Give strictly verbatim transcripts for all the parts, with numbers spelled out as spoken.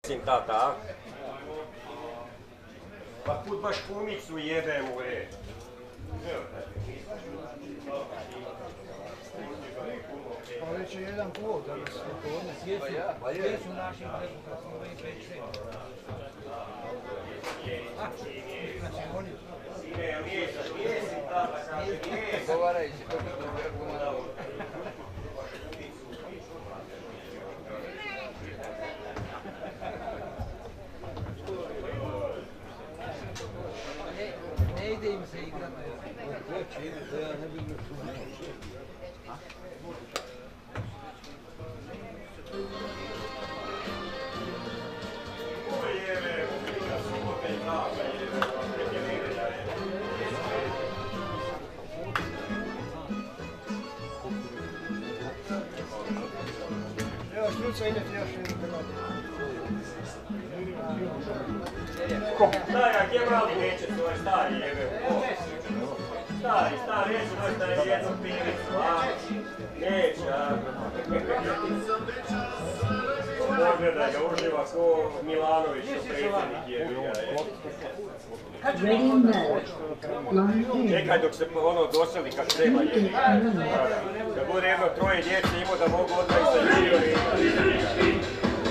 Sin tata. Pa put baš kumicu jebem u red. Pa već je jedan put, da nas popodne. Gdje su naši prepuka, smo i pet šest. A, znači oni. Sine, lijesa, lijesi tata, kaže lijesi. Govarajući, kako to kako malo. Ne ide im se igrati. Hoće ide, da ja ne bi još umio. Ovo jebe, uklika subote i tata jebe, neke nedelja jebe. Evo štuca ide ti još jedan pelot. Stara, gdje mali neće svoj stari jebe? Stari, stari, neće možda jednu pilicu, a? Neće, a? Pogledaj ga, uživa ko Milanović, ko predsjednik jebi ga, je. Ready mode. Line in. Čekaj dok se ono doseli kad treba jebi ga. Da bude jedno troje djece imao da mogu odmah i sa juniori.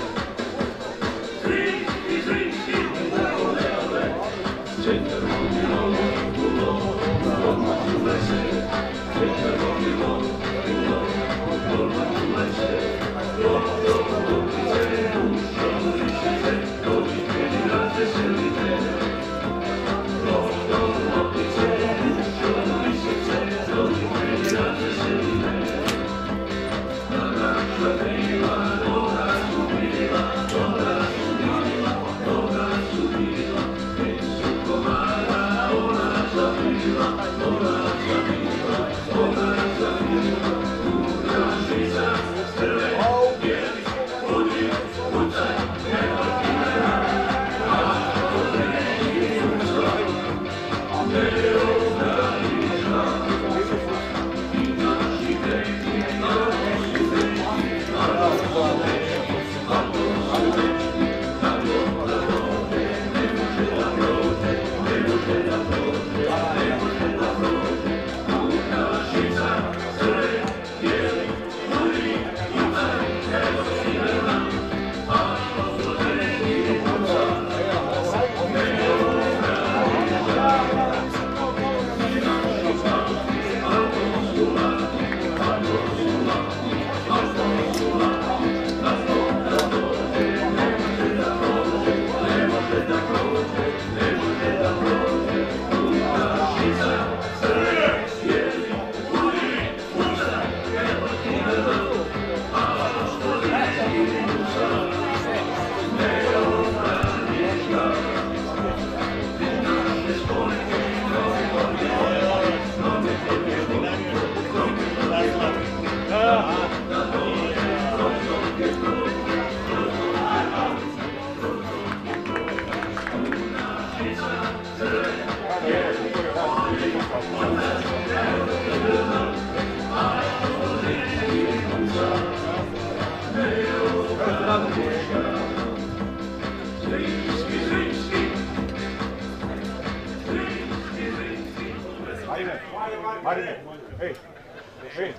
Marine, ej, ej,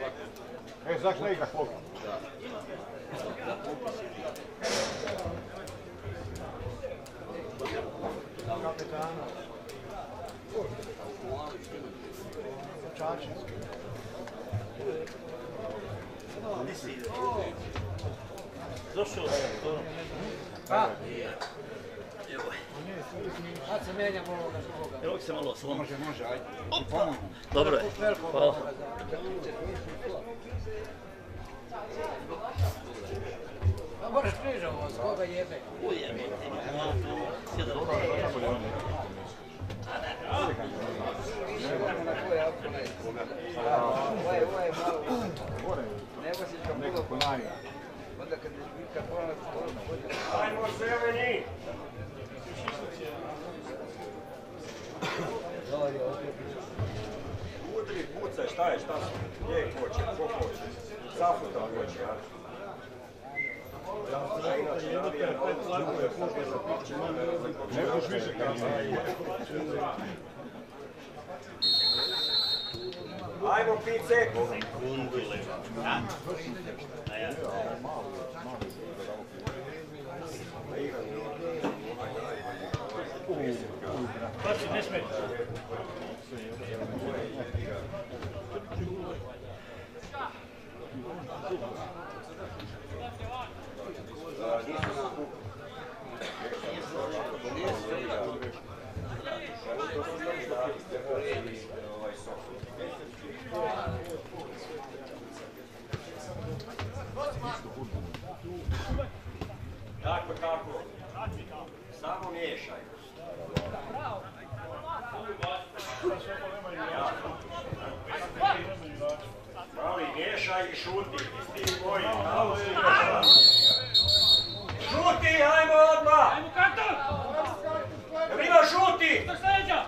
ej, znaš ne igraš loptu? Kapetana. Čačinski. Došao sam. A? Sad se mijenjamo ovoga svoga. Evo se malo sloma. Može, može, ajde. Opa! Dobro je. Hvala. A moraš bliže ovo, s koga jebe? Ujemo ti. Sjedan. Na koje apune? Ovo je, ovo je malo. Ne možeš ga puno ponavljati. Onda kad kad ponavljati to bolje. Ajmo zeleni! Udri, pucaj, šta je, šta su? Gdje hoće, ko hoće? Zafuta hoće, ja. Ja inače navijam ovo Ne možeš više kad nije. Ajmo, Picek! Pači, ne smiješ. Tako, tako. Samo miješaj. Mali, miješaj i šuti. Isti moji. Šuti, hajmo odmah! Ajmo karton! Rino, šuti! Što sledeća?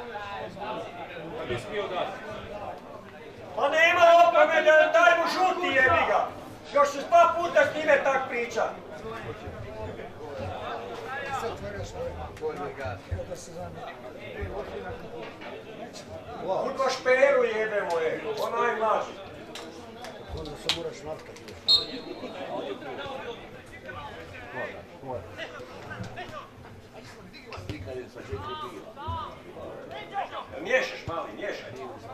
Pa nema opomene, daj mu šuti, jebi ga! Još se sta puta s njime tak priča. Kutva šperu jebemo je, onaj mlaži. Onda se moraš natkati. Miješaš, mali, miješaj.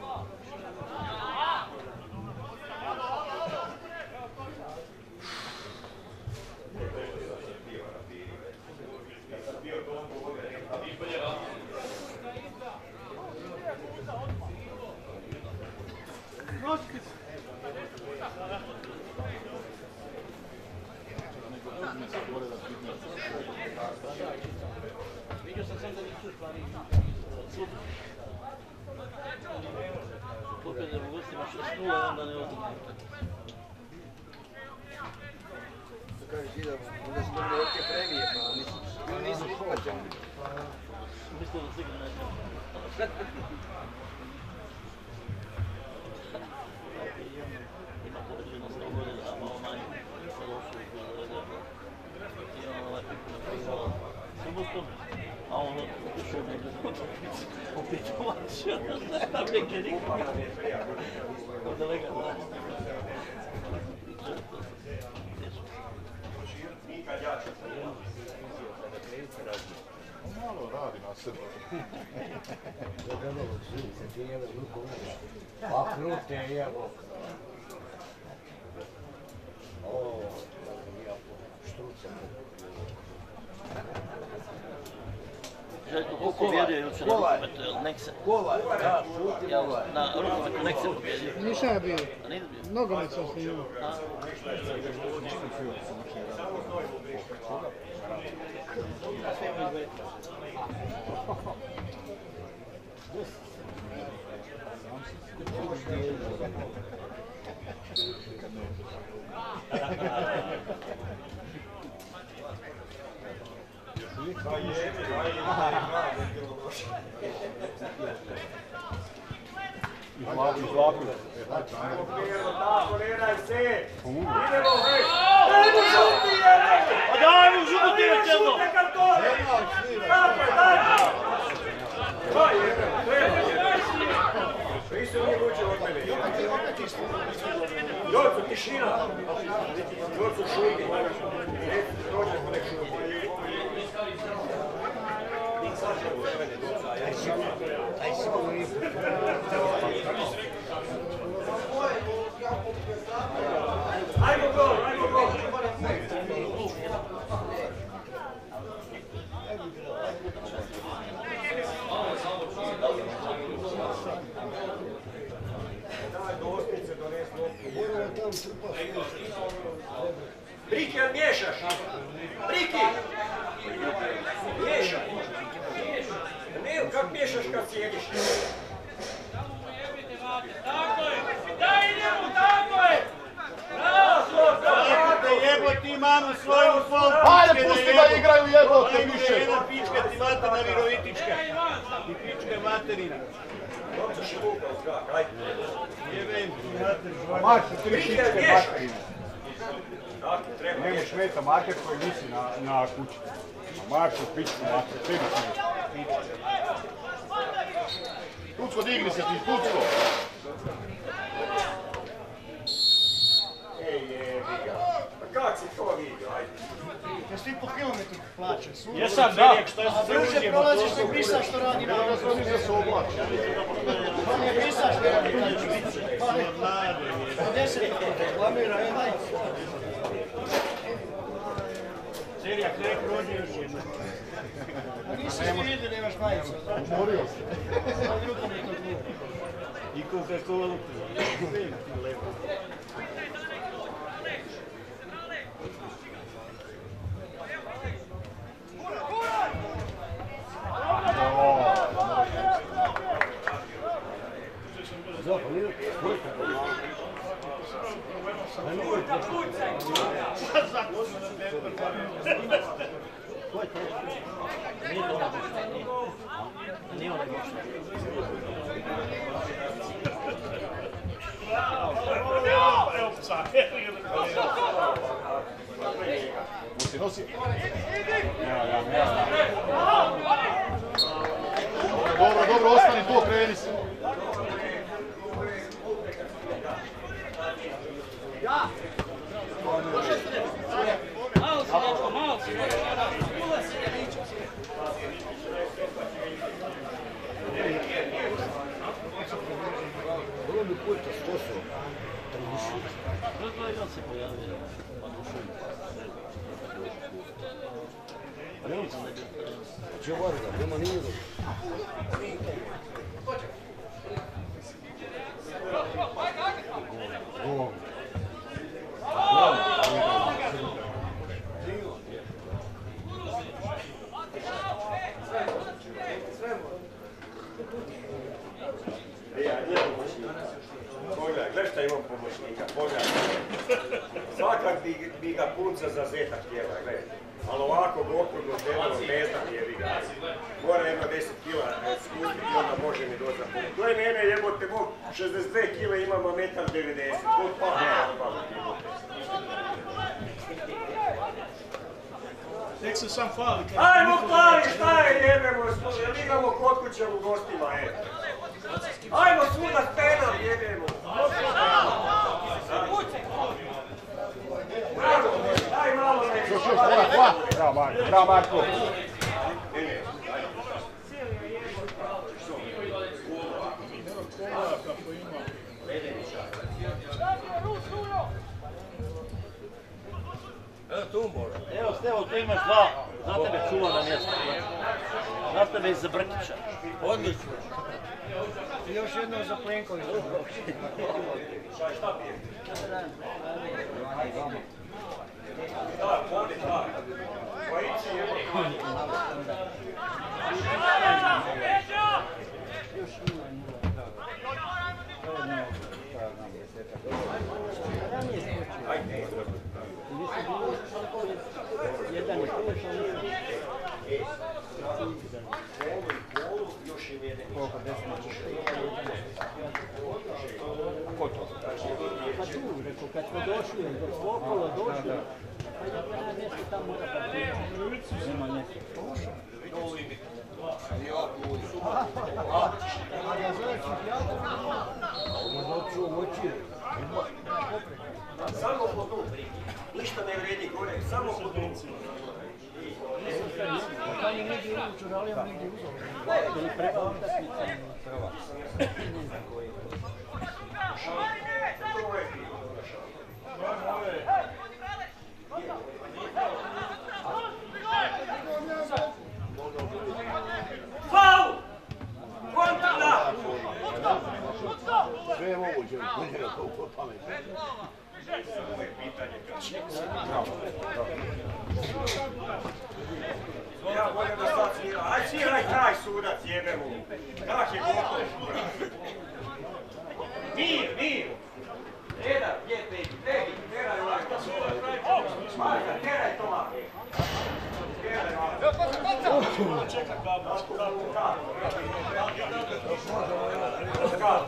Vidio sam sam da nisu stvari. Opet da mogu si maš s nula, onda ne odim. To kažeš idemo, onda su dobili oke premije, pa nisu, ili nisu isplaćeni. Mislim da sigurno nećemo. Ima podređeno sto godina, a malo manje. Sa lošu i kada i ono ovaj piku napisao subotom, a ono ušao negdje opet uvačio, nema neke nikada. Onda lega znaš. Nikad jače. Malo radi na sebi. Pa krute jevo. O, štruce. Željko, ko pobjedio jučer na rukometu, jel Nekse? Kola, da, šuti Jel kola. na rukometu Nekse pobjedio? Nisam ja bio. A nije bio? Nogomet sam snimao. Izlapio. Ajmo, Pero, tako, ne daj se! Idemo, hej! Daj mu šuti, jebe! A daj mu žuti već jedno! Šute kartone! Kako je, daj mu! Daj, jebe, treba, jebe! Nisu nije uđe od mene. Jocu, tišina! Jocu, šuti! Dođemo, nek šuti. Ajmo gol, ajmo gol! Daj dostice, dones loptu. Briki, jel miješaš? Briki! Miješaj! Ne, kak miješaš kad sjediš? Tako je! Daj idemo, tako je! Bravo! Ajde, jebo ti mamu svoju fol Ajde, pusti da igraju jebote više. Jedna pička ti materna virovitička. I pička materina. Dobro će luka u zrak, ajde. Jebem. Mači, tri Briki, jel šičke miješaš? materine. Njemu smeta marker koji visi na, na kući. A marš u pičku marker, tebi smeta. Tucko, digni se ti, Tucko! Ej, jebi ga. Pa kak si to vidio, ajde? Jesi ti po kilometru plaćan? Jesam, da. A brže prolaziš nek Bisa što radi na ovo. To mi se oblači. On je Bisa što radi na ovo. Pa deset reklamira, e, daj. Serija, krek rođe još jedno. A nisi svi vidio da imaš majicu. Umorio se. Ali rukometno klub. I Coca-Cola. Nosi, nosi. Nema ga, nema ga. Dobro, dobro, ostani tu, kreni se. Malo si, dečko, malo si. Bilo bi puta sto su. Brzo jedan se pojavio. Če varga, nema nijedo. Gol. Pogledaj, gledaj šta imam pomoćnika, pogledaj. Svakak bi, bi ga punca za zeta htjela, gledaj. Ali ovako okrugno debelo ne znam jebi ga. Mora jedno deset kila spustiti i onda može mi doći za punca. To je mene jebote, mog šezdeset dve kile imam, a metar devedeset. Kod pa ne, Tek se sam fali. ajmo plavi, šta je jebemo, jel imamo kod kuće u gostima, e. Ajmo svuda penal jebemo. Bravo, daj malo ne. Još, još, hvala, hvala. Bravo, Marko, bravo, Marko. Evo Stevo, tu imaš dva, za tebe čuvana mjesta. Za tebe i za Brkića. Odlično. I još jedno za Plenkovića. Šta pije? Da, vodi, da. Pa ići jebo. Ajde. Jedan je tu, još im jedan. Ko to? pa tu, rekao, kad smo došli, dok smo okolo došli, pa je na mjesto tamo mora pa nema mjesta. Samo po tu, ništa ne vredi gore, samo po tu. Kad je negdje uvuču, ralijam negdje uzor. Ili prva utakmica. Prva. Ne znam koji. Faul! Kontra! Sve je moguće, ne je to pamet. Ja volim da sad svira. Aj sviraj kraj sudac, jebe mu. Kak je gotovo. Mir, mir. Jedan, je tebi, tebi, teraj ovako. Marka, teraj to ovako. Teraj ovako. Čekaj,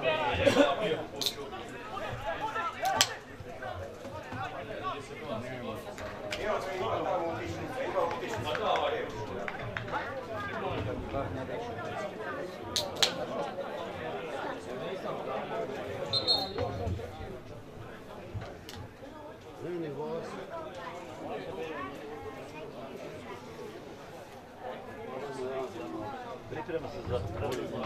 kako? priprema se za prelazak.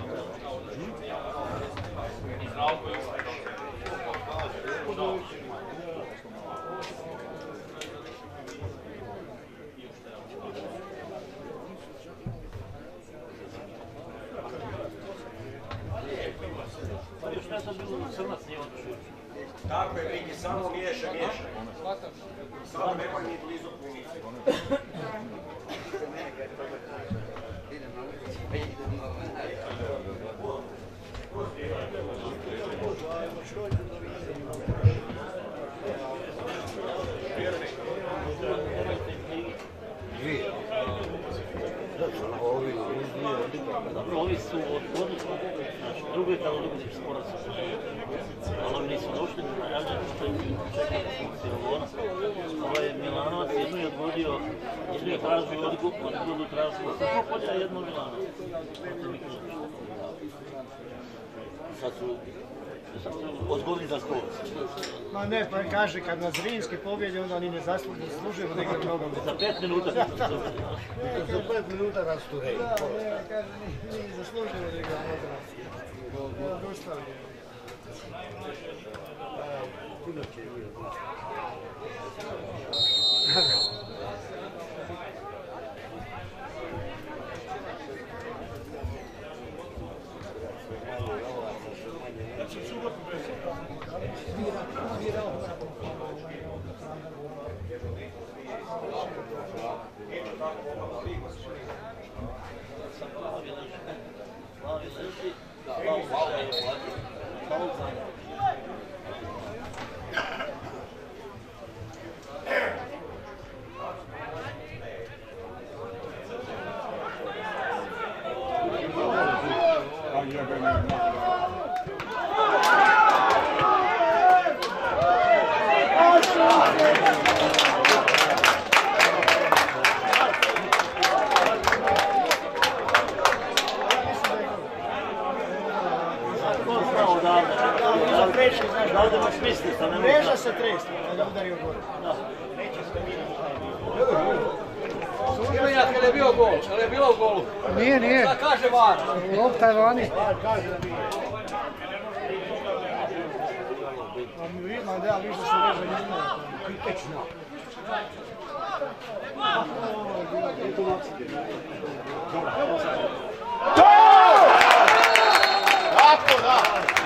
Pa još ne sad bilo crnac nije otišao. Tako je, Viki, samo miješa, miješa. Samo nemoj ni blizu punice. Dobro, ovi su odnosno, znači, drugo je tamo drugi sporazum. Ali ovi nisu došli, najavljaju što je Silvona. Ovaj je Milanovac, jednu je odvodio, jednu je tražio odgodu, tražio sa Popolja, jedno Milanovac. Sad su odgovorni za skoro. Ma ne, pa kaže, kad na Zrinski pobjedi, onda oni ne zaslužuju da igra mnogo. Za pet minuta. Za pet minuta rasturaju. Da, ne, kaže, nije zaslužuju da igra mnogo. Odustali. Puno će nije. Mreža se tresla, da udario gore. Službenjak kad je bio gol, ali je bilo u golu. Nije, nije. Šta kaže var? Lopta je vani. Ma da, viš da se mreža njima. Kritično. Tako da!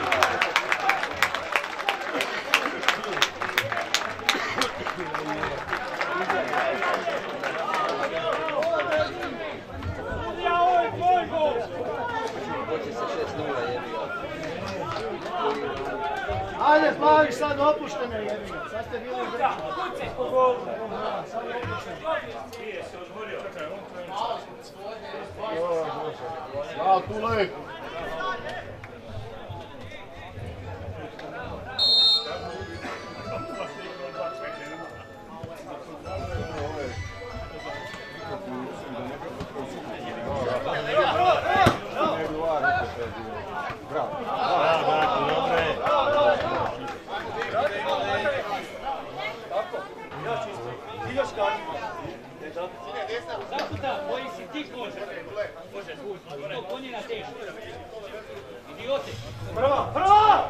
Ajde, Plavi, sad opuštene jedine. Sad ste bili u greću. Sad je opuštene. Bravo, Tule! Zakuta, koji si ti kože? To konji na tešku. Idiote. Prva, prva!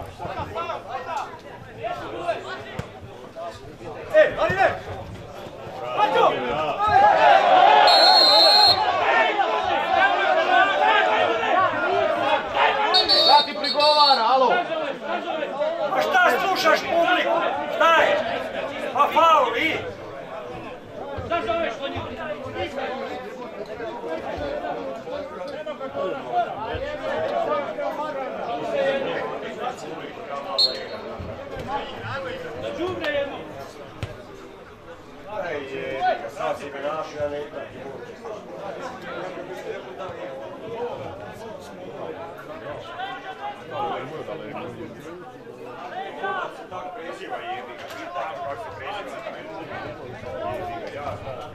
E, ali ne! Paćo! Da ti prigovara, alo! Pa šta slušaš publiku? Šta je? Pa faul, i? Šta zoveš po njih? Da džubre jedno. Aj je, sad si me našao, ja ne igram ti moći. Tako preziva jebi ga, i tako kako se preziva. Jebi ga, ja znam.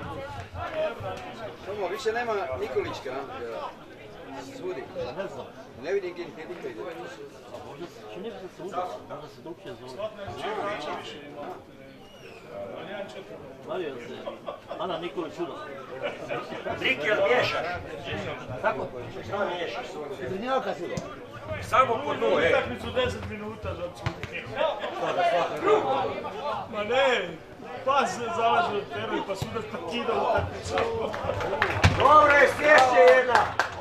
Tomo, više nema Nikolićka, svudi. Ne znam. Ne vidim gdje Nikolićka ide. A možda se čini da se uda, možda se drugčije zove. Bavio se Ana Nikolić Uda. Driki, jel miješaš? Kako? Šta miješaš sunce? Srednjaka si do. Samo po dnu, ej. Utakmicu deset minuta za cunke. Šta da svaka rada? Ma ne, pas se zalaže od teren pa sudac prekida utakmicu. Dobro je, sješće jedna!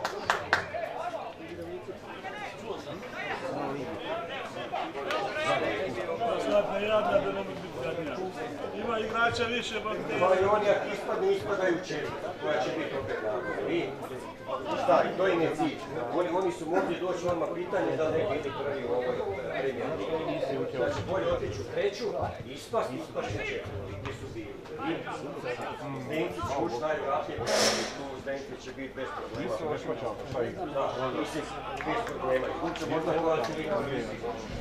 Zlatna jadna da ne može biti zadnja. Ima igrača više, ba Pa i oni ako ispadne, ispadaju četvrta, koja će biti opet nagodna. I šta, i to im je cilj. Oni, oni su mogli doći odmah pitanje da ne biti prvi u ovoj premijer. Znači, bolje otići u treću, ispast, ispast će četvrti, gdje su bili. I Zdenci će ući najvratnije, tu Zdenci će biti bez problema. Nisam već počeo, šta igra? Da, mislim, bez problema. I kuće možda koja će biti prvi.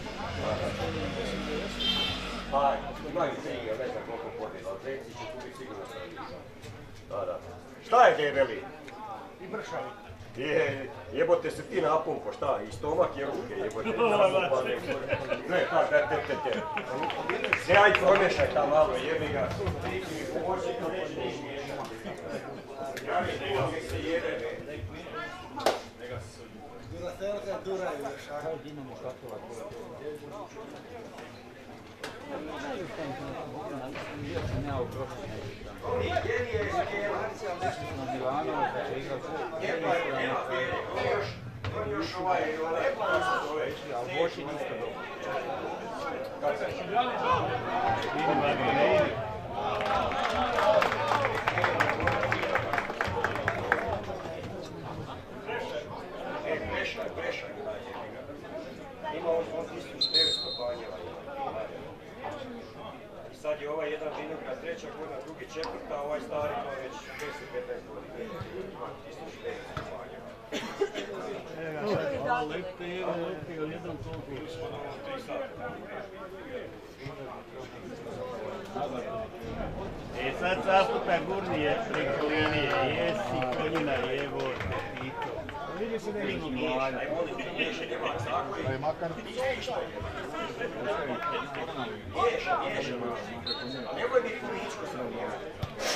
Pa, imaju tri, ne znam koliko podjela, ali Zdenci će tu biti sigurno prvi. Da, da. Šta je debeli? I bršavi. Je, jebote se ti napumpo, šta? I stomak je ruke, jebote. Napumpane. Ne, tak, te, te, te, te. Ne, aj promješaj tam malo, jebi ga. Ti si mi pomoći, to neće niš miješati. Ja mi nema mi se jebe, ne. Dura selka, dura je još. Kaj Dinamo Šatova to? Bio sam ja u prošlom neku tamo. Gdje je skjela? Na Milano, da će igrat Nema, nema, on još, on još ovaj, onaj, kako se zove? ali Bošin isto dobro. Kad se... E, prešaj, prešaj, daj, jebi ga. Ima on tisuću devetsto banjeva. I sad je ovaj jedan vinograd treća godina, drugi četvrta, a ovaj stari to već deset petnaest godina. Ima tisuću devetsto banjeva. Ovo lepte je, ovo lepte ga jedan toliko. Tri sata. E sad zaputa gurnije preko linije, jesi konjina jevo, pito. Vidi se nešto Miješaj, aj molim te, miješaj, nema zakon. Da je makar... Miješaj. Miješaj, miješaj. A nemoj biti puničko sa miješaj.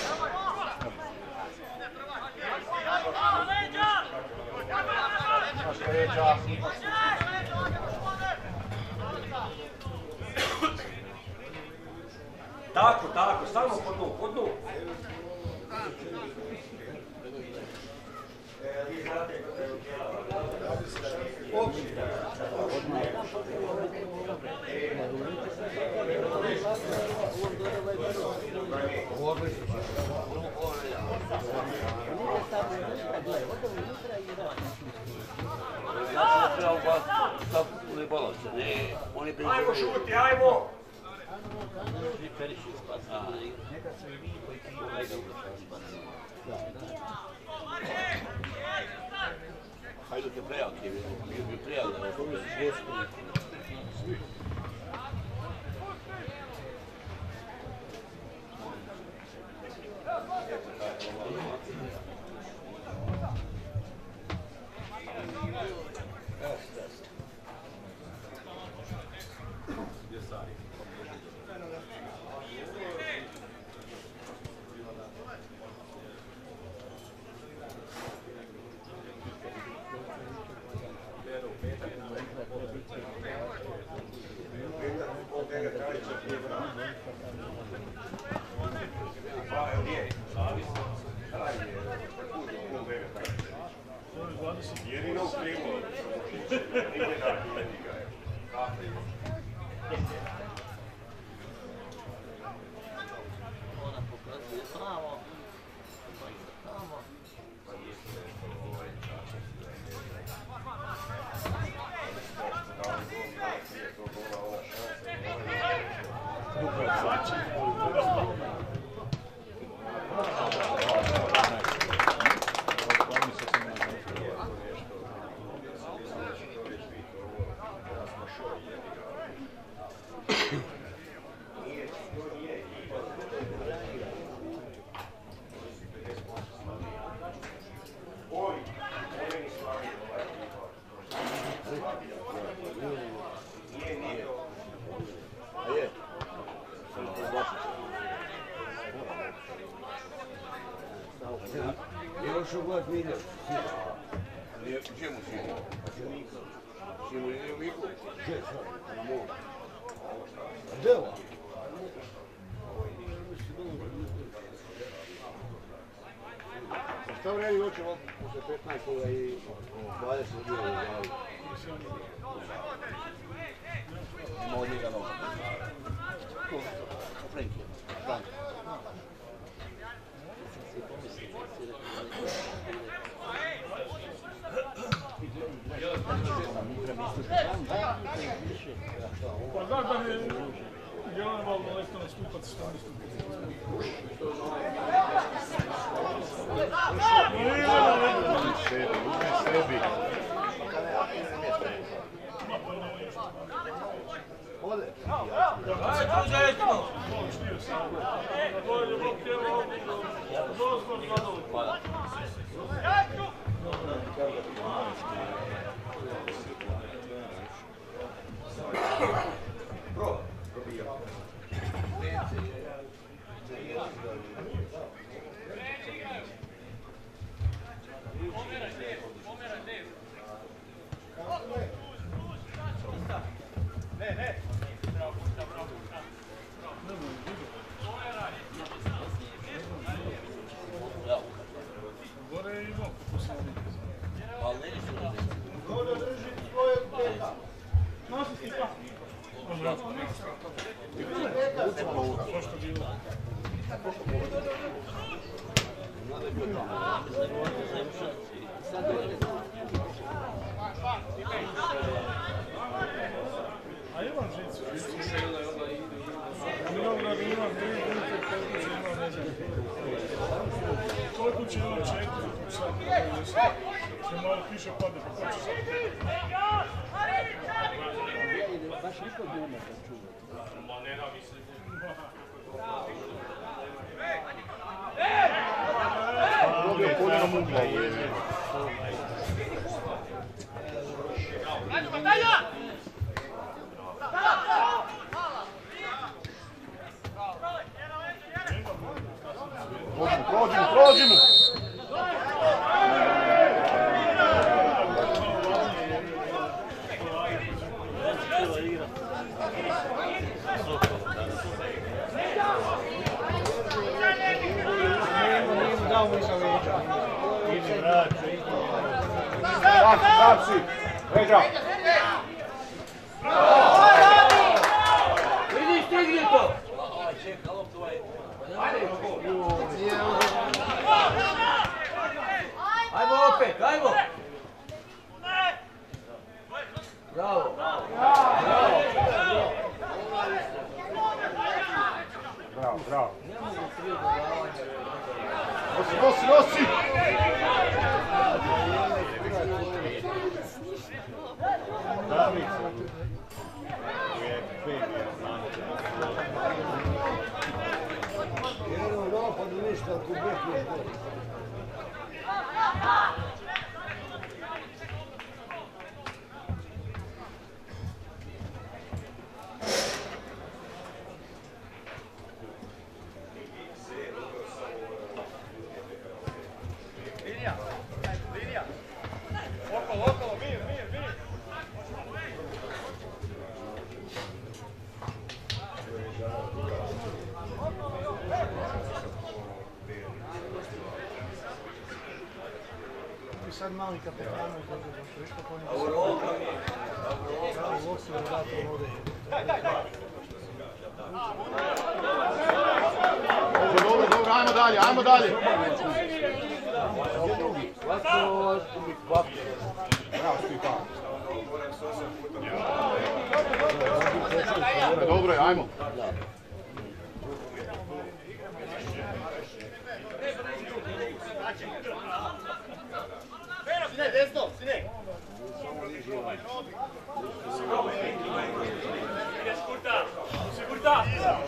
Što je čas? Tako, tako, samo po dnu, po dnu. Vi znate kako je ajmo šuti, ajmo! Nekad su i vi koji ti ovaj dobro spasili. Hajde te prejak je, bio bi prejak da ne pobjediš. Jedino u krivu. Nije da nije ga je. Kako je? Ona pokazuje samo. Samo. Pa isto nešto ovaj čas. Da li gol bila prije tog gola ova šansa? Duplo svači. Još ugod milje. Gdje mu sinu? Sinu je u Miku? Gdje sad? Na moru. Gdje ovo? Šta vredi uče posle petnaest i dvadeset dvije u glavi? Ima od njega noga. Ko? Frenki. Frenki. Pa znaš da mi je generalno leto nastupac što mi stupac. Sebi, uzmi sebi. Ode. A imam žicu. Imam da imam tri grupe, koliko će imam, ne znam. Koliko će imam četiri, sad se malo piše pada. Baš niko dnevno sam čuo. Ma ne da mi se. Dobio podinom ugla. Prođi mu, prođi mu! Daci, Ređa! Vidiš, stigli to! Ajmo opet, ajmo! Bravo! Bravo, bravo! Nosi, nosi, nosi! Jedno u napadu ništa, ako bih je to. Sad mali kapetano izgleda da su isto po njima. Europa mi je. Europa. U okviru vrata vode. Dobro, dobro, ajmo dalje, ajmo dalje! Dobro je, ajmo! Sine, desno, sine! Ideš kurta! Kurta!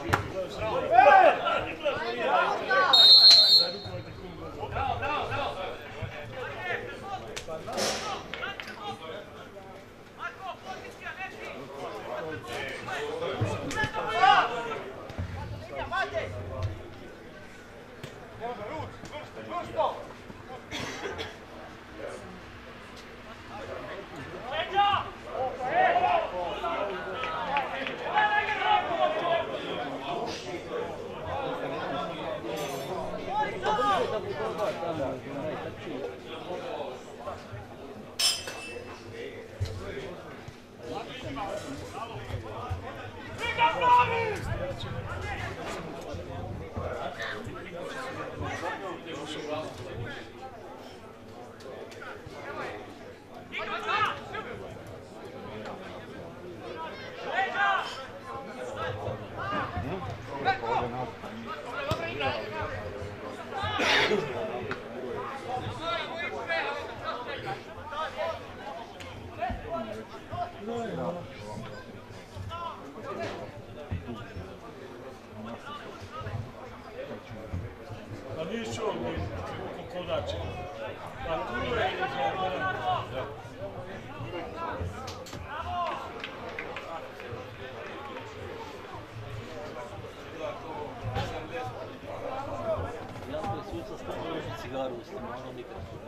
Bravo, bravo, bravo! Može, Ruc, vrsto, vrsto! Pa nisu ovdje kokodače. Pa tu je izgleda. Ja sam suca stavio još cigaru u stimanu mikrofonu.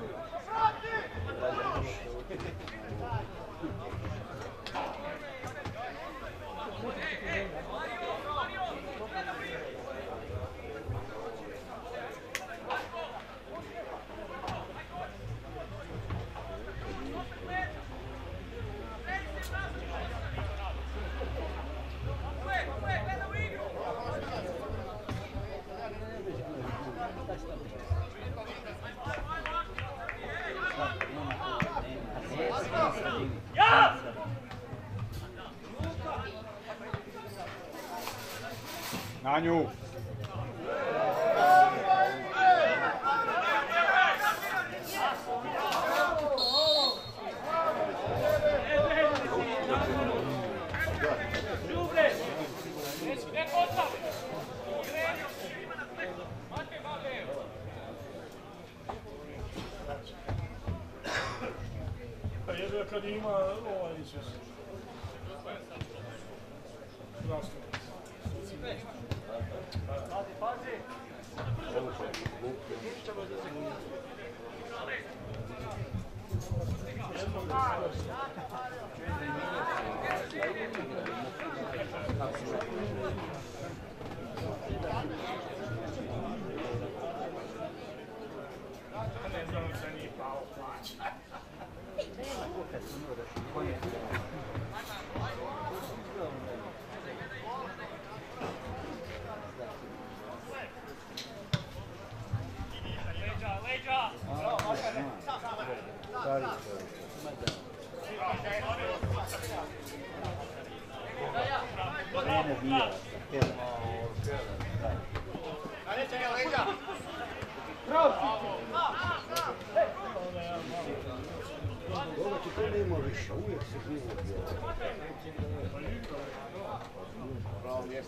Na nju! Pa jedno kad ima ovaj Isus. Zdravstveno. Pazi, pazi! Ne znam da nije pao plać. Toga ti to nema više, uvijek se krivo odjela. Pravo mjesto.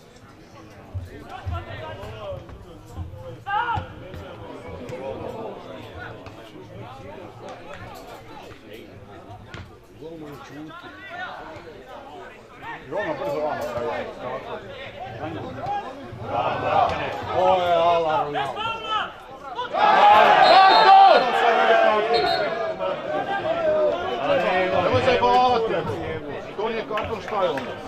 Golman čuti. Rovno brzo vama stavljaju. Na nju. Bravo, bravo. Ovo je alarm. Nemoj zajebavati! To nije karton, šta je onda?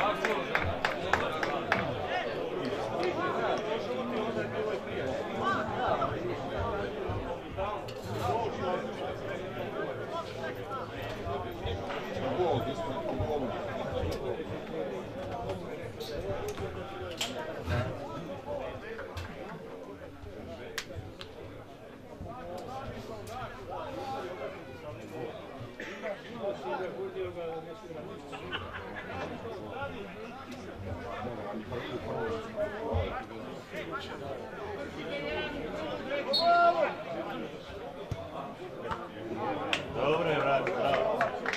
Dobro je, brate, bravo.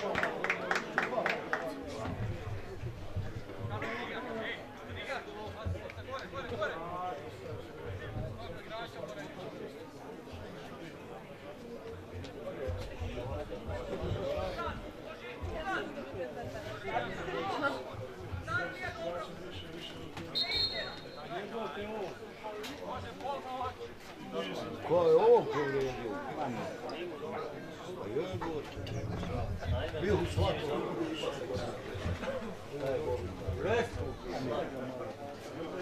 Ko je ovo povredio? Pa jebote. Bio u svakom.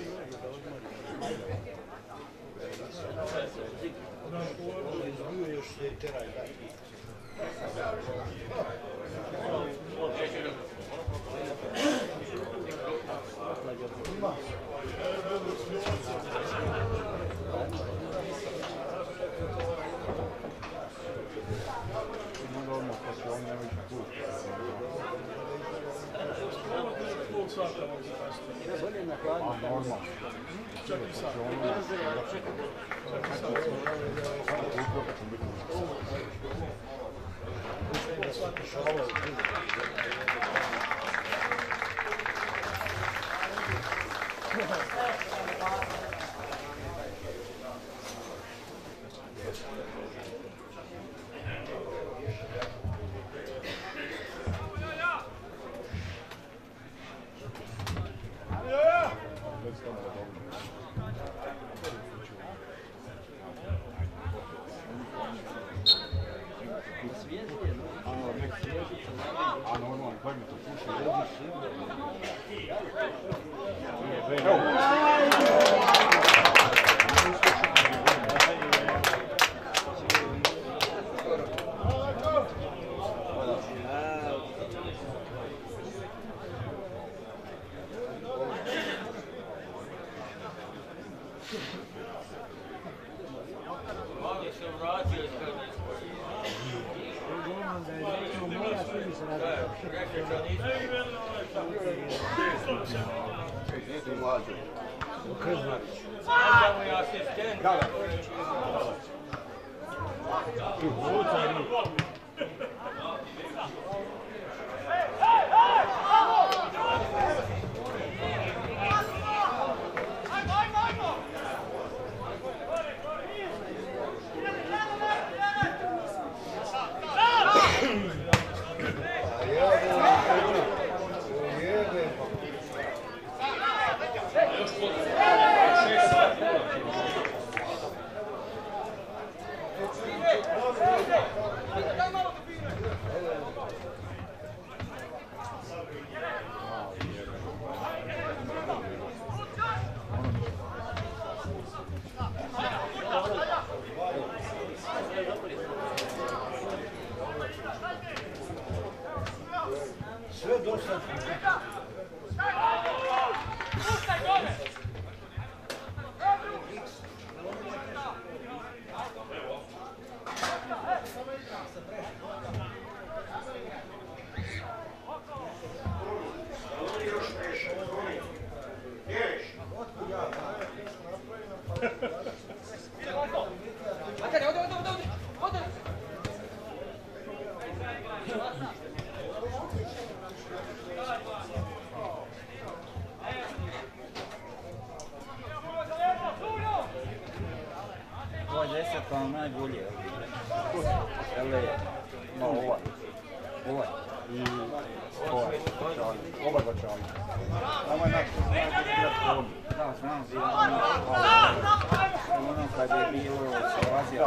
Izbio još Ide i teraj, daj. Bolje na hladno. A normalno. Čekaj sad. A normalno, gledaj to slušaj. Sve dosta. Ovo je deset, ono najbolje. Ele, no ovaj. Ovaj. I ovaj. Oba dva čali. Ovo je naš najbolji. Da, znam si ono kad je bilo Azija.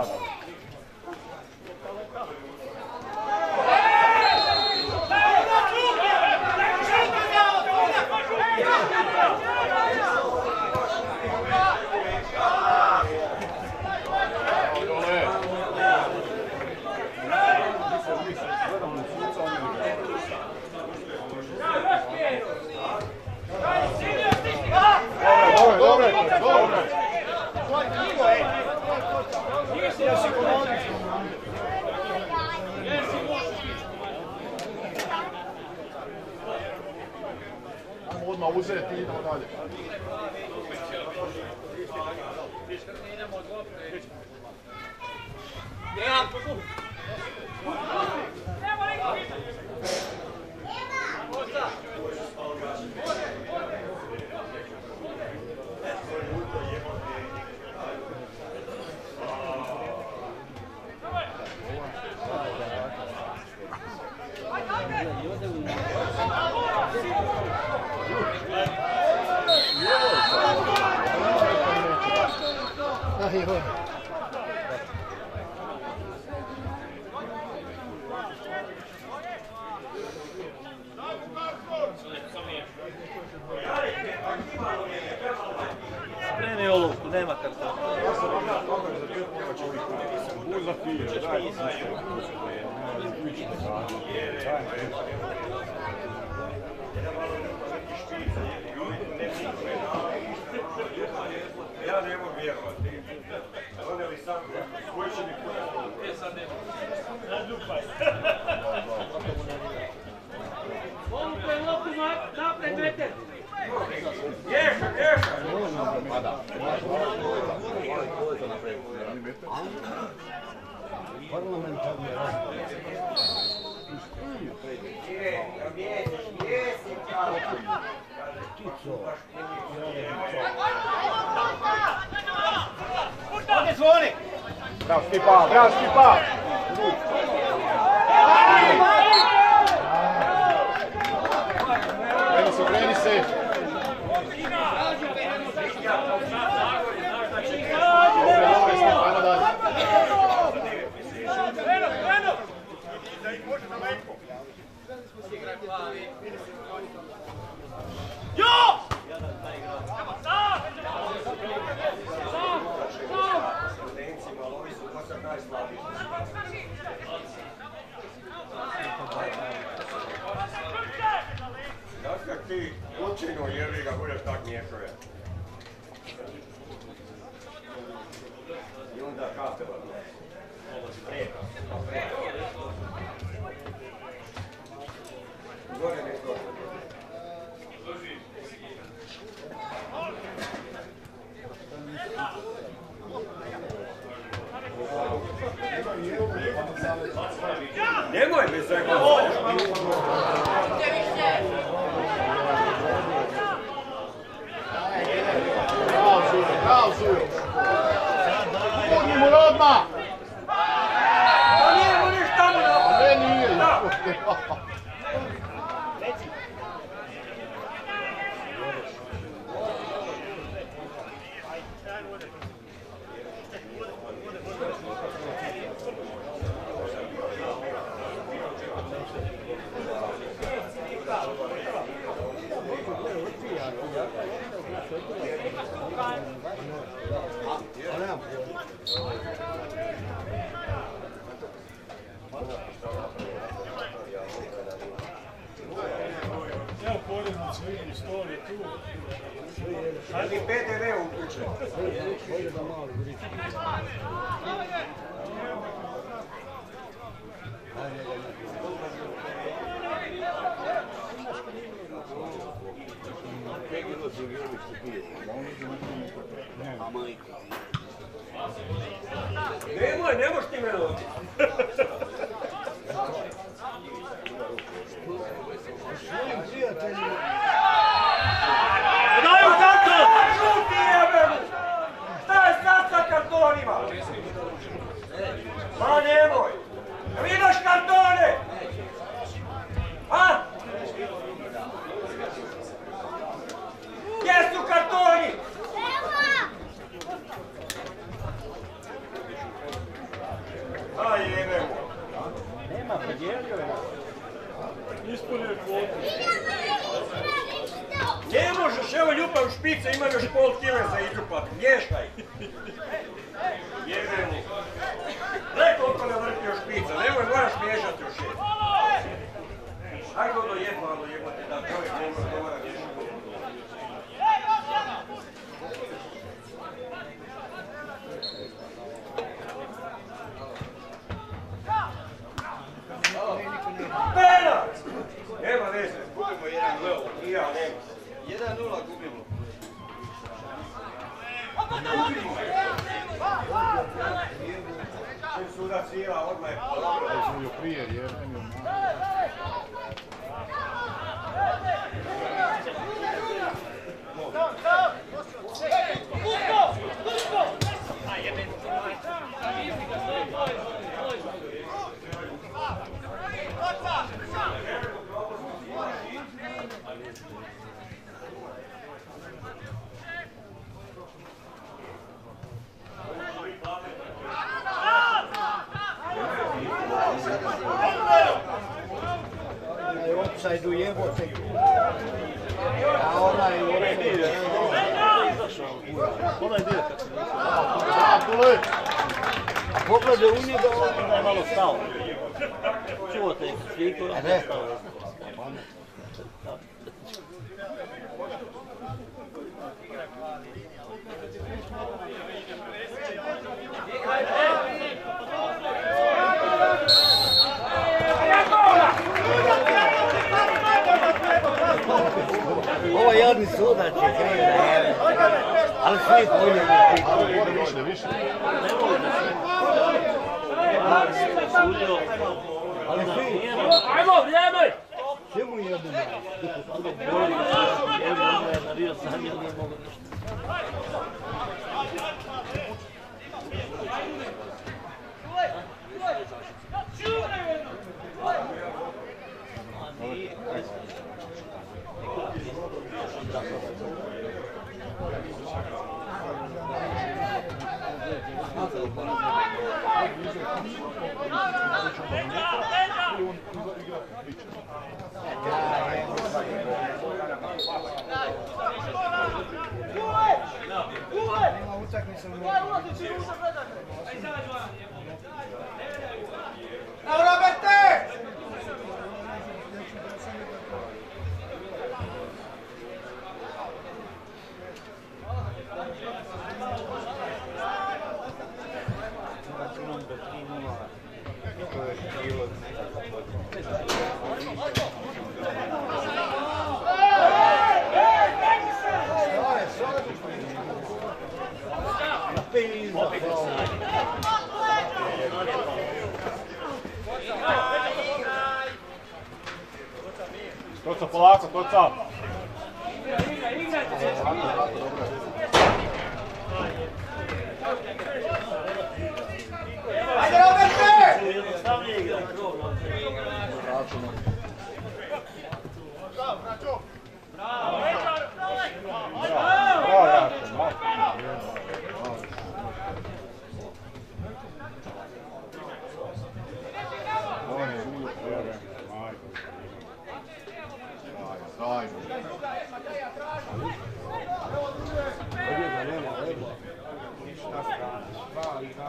Dobre, dobre, dobre. Ajmo odmah uzeti i idemo dalje. Spremi olovku, nema kartona. Uzati Ja ne mogu vjerovati. Doneli sam koji će mi kući. E sad ne mogu. Razlupaj. Volupaj lopu napred meter. Ješa, ješa! Pa da. Parlamentarni razgovor. Ovdje zvoni! Bravo Stipa, bravo Stipa! Kreni se, kreni se! Dobre, dobre Stipa, ajmo dalje. Da ih može daleko. Jo! Sam! Sam! Studencima, ali ovi su posad najslabiji. Znaš kak ti učinu jevi ga budeš tak miješove. I onda kapela. Preka. Gore neko. Nemoj mi se gledati. Bravo Zujo, bravo Zujo! Puni mu odmah! Pa nije mu ništa mu napravo. Ne, nije! Evo poredno sviđu, stol je tu. Ali P D V uključen. Bolje da malo griči. Nemoj, ne moš ti me loviti. Svojim prijateljima. Daju karton! Žuti jebe mu! Šta je sad sa kartonima? Ma nemoj! Vidiš kartone? A? Gdje su kartoni? A jebe mu! Nema, podijelio je. Ispunio je kvotu. Ne možeš, evo ljupa u špice, imam još pol kile za izljupat, mještaj! Jebe mu! Gledaj koliko ne vrtio špica, nemoj, moraš miješati još je. Ajde ono jedno, ono jebate, da čovjek ne mora, ne mora miješati. Penac! Nema veze, gubimo jedan nula, i ja nema. jedan nula gubimo. Čim sudac svira, odmah je polagao. Zujo prije, jeben je. Onaj offside-u jebote. A onaj offside. Onaj dio kad se... Bravo, Tule! Pogledaj u njega, onda je malo stao. Čuo te sliku, onda je stao. Ovo jadni sudac je kriv da je, ali svi polje je više, više. Ne može se. Sudio. Ali svi. Ajmo, vrijeme! Čemu jedu na? Boli se, jedno je nario sam, jer nije mogo ništa. Nema utakmica u Ligu. Evo Roberte! Računam do tri nula. To je bilo Toca polako, Toca. Ajde Roberte! Jednostavnije igra. Bravo, Račo, bravo. On je uvijek tebe, majko. Zajedno, zajedno. ovdje ga nema reda. Šta stranaš? Pa i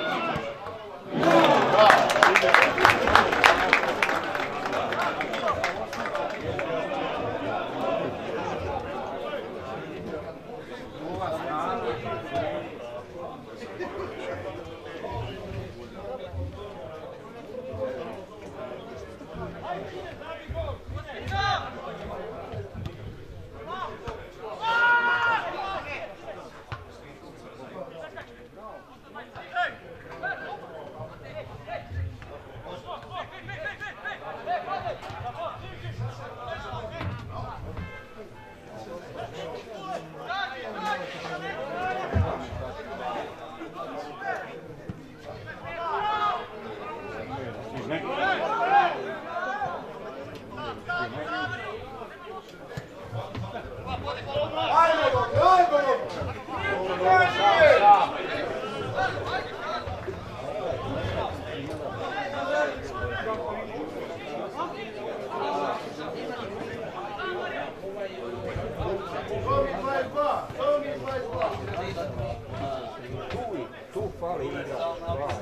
tu fali igra.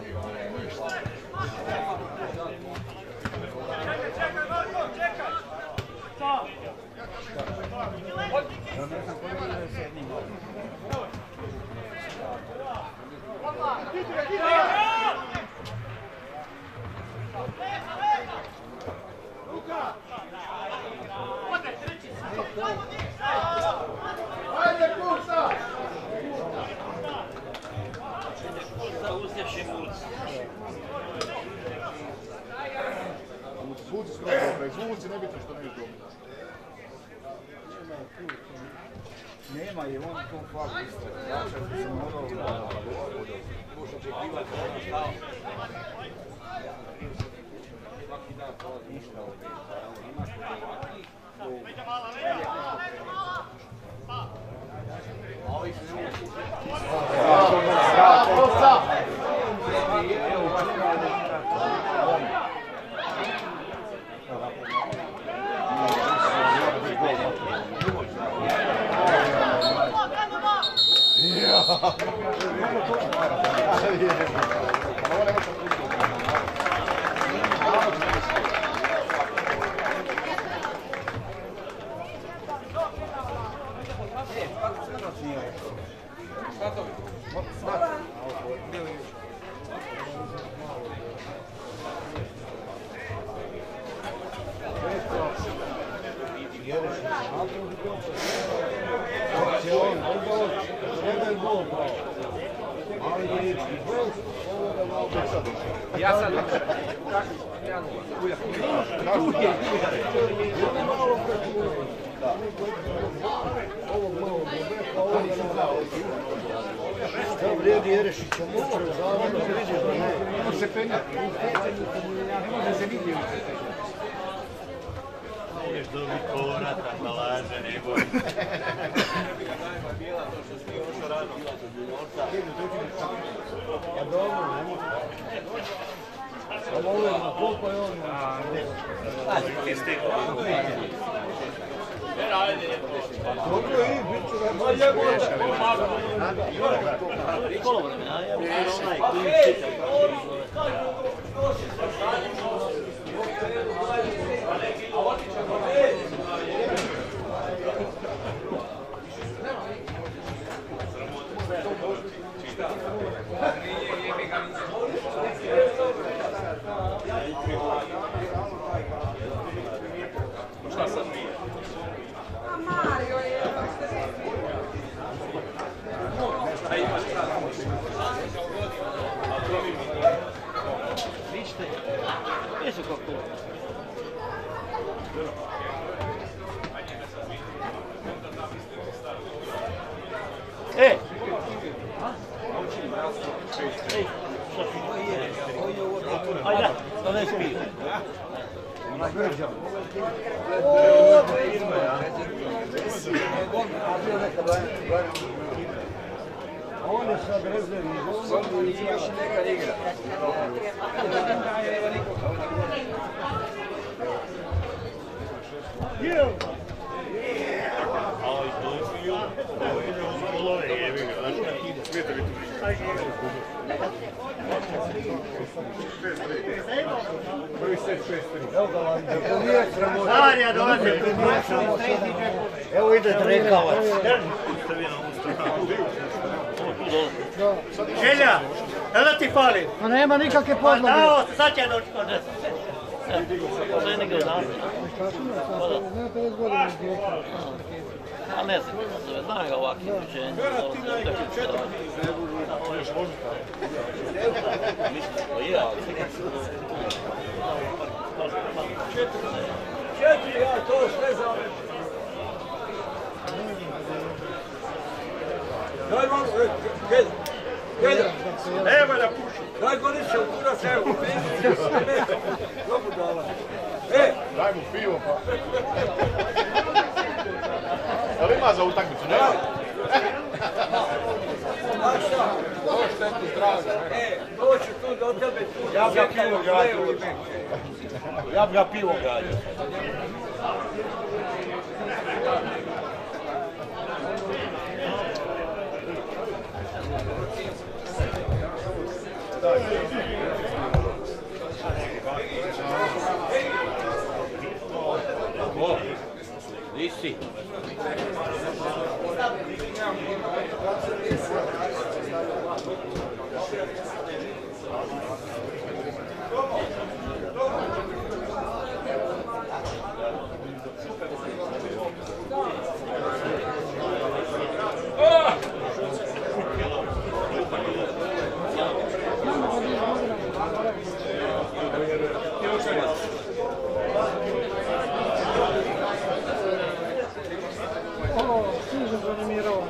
Ja ne znam koji je s jednim godom. Ajde kursa! Uzdjevši Murci. Zvuci su dobro, zvuci ne biti što ne biti dobro. Nema je, on tu fali isto. Znači, ako se morao... Možeš očekivati da ono stao. Svaki dan to ništa ovdje. Imaš ovakvih. A ovi su ne uči. Ja. će on, onda on, njega je gol pravo. Ali je i bez ovoga malo sad. Ja sad kako Janu, ujak. Drugi je on malo prečuo. Ovog malo Bobeka, ovog ne znao. Šta vrijedi Jerešića, muče u zavonu, vidiš da ne. Ne može se penjati. Ne može se nigdje ucetati. Ideš dobiti povrata, balaže, nego. Bila to što si još radno. Pa dobro, ne može. A ovo je, koliko je on? Ti stekao. Dobro je, bit ću ga bolje možda. Kolovrame, a ja bih onaj koji čitav kako šta sad nije? Mario je... Vidite, jesu kako to. E! Ej, šta si? Ajde, da ne spiju. Ona grđa. Ooo, to je izme, ja. A bio neka Brian. On je sad rezervni. Samo i još neka igra. Ali to je bio, to je bio uz golove, jebi ga, znaš kako ide. Smijete biti Prvi set šest tri. Evo ga vam, da nije sramota. Zarija dolazi. Evo ide Drekavac. Stavi na ovu stranu. Ovo tu dolazi. Želja, kada ti fali? Ma nema nikakve Pa podloge. dao, sad će doći kod desa. Žene ga odavde. Nema pedeset godina djeka. A ne znam kako zove, znam ga ovakvim uđenjem. Još možeš tako. Mislim, je, ali... Četiri, ja to sve završi. Daj malo, gledaj, gledaj, nema da puši. Daj godiće u kurac, evo, dobro dala. E! Daj mu pivo pa. Da li ima za utakmicu? Ne? Znaš šta? Ovo štetu zdravlja. E, doću tu do tebe, tu. Ja bi ga pivo gradio. Ja bi ga pivo gradio. Nisi. Ovo, stiže zanimirao.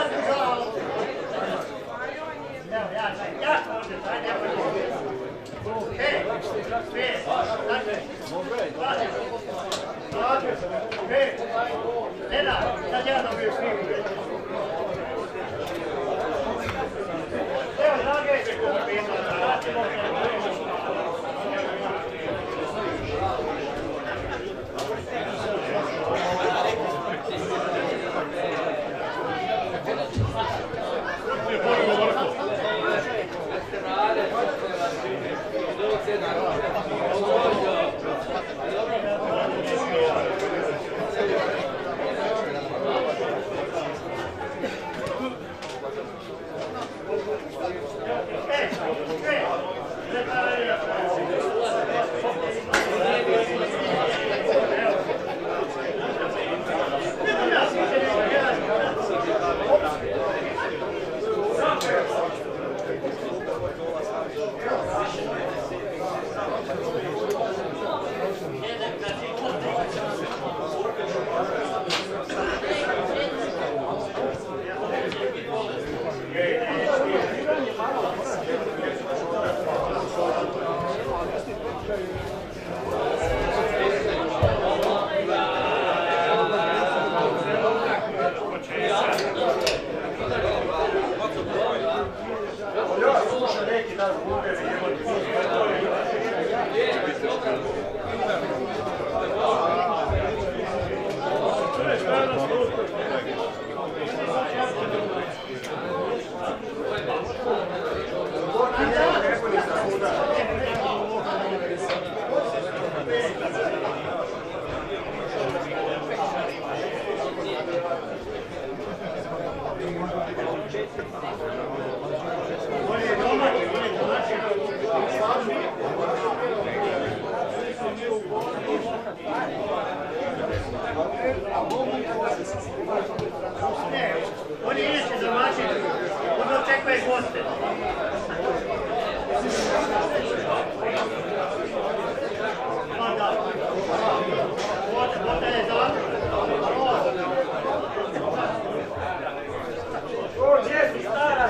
Oni inače domaćini, on očekuje goste. Pa da. Voda je za. O, gdje si stara?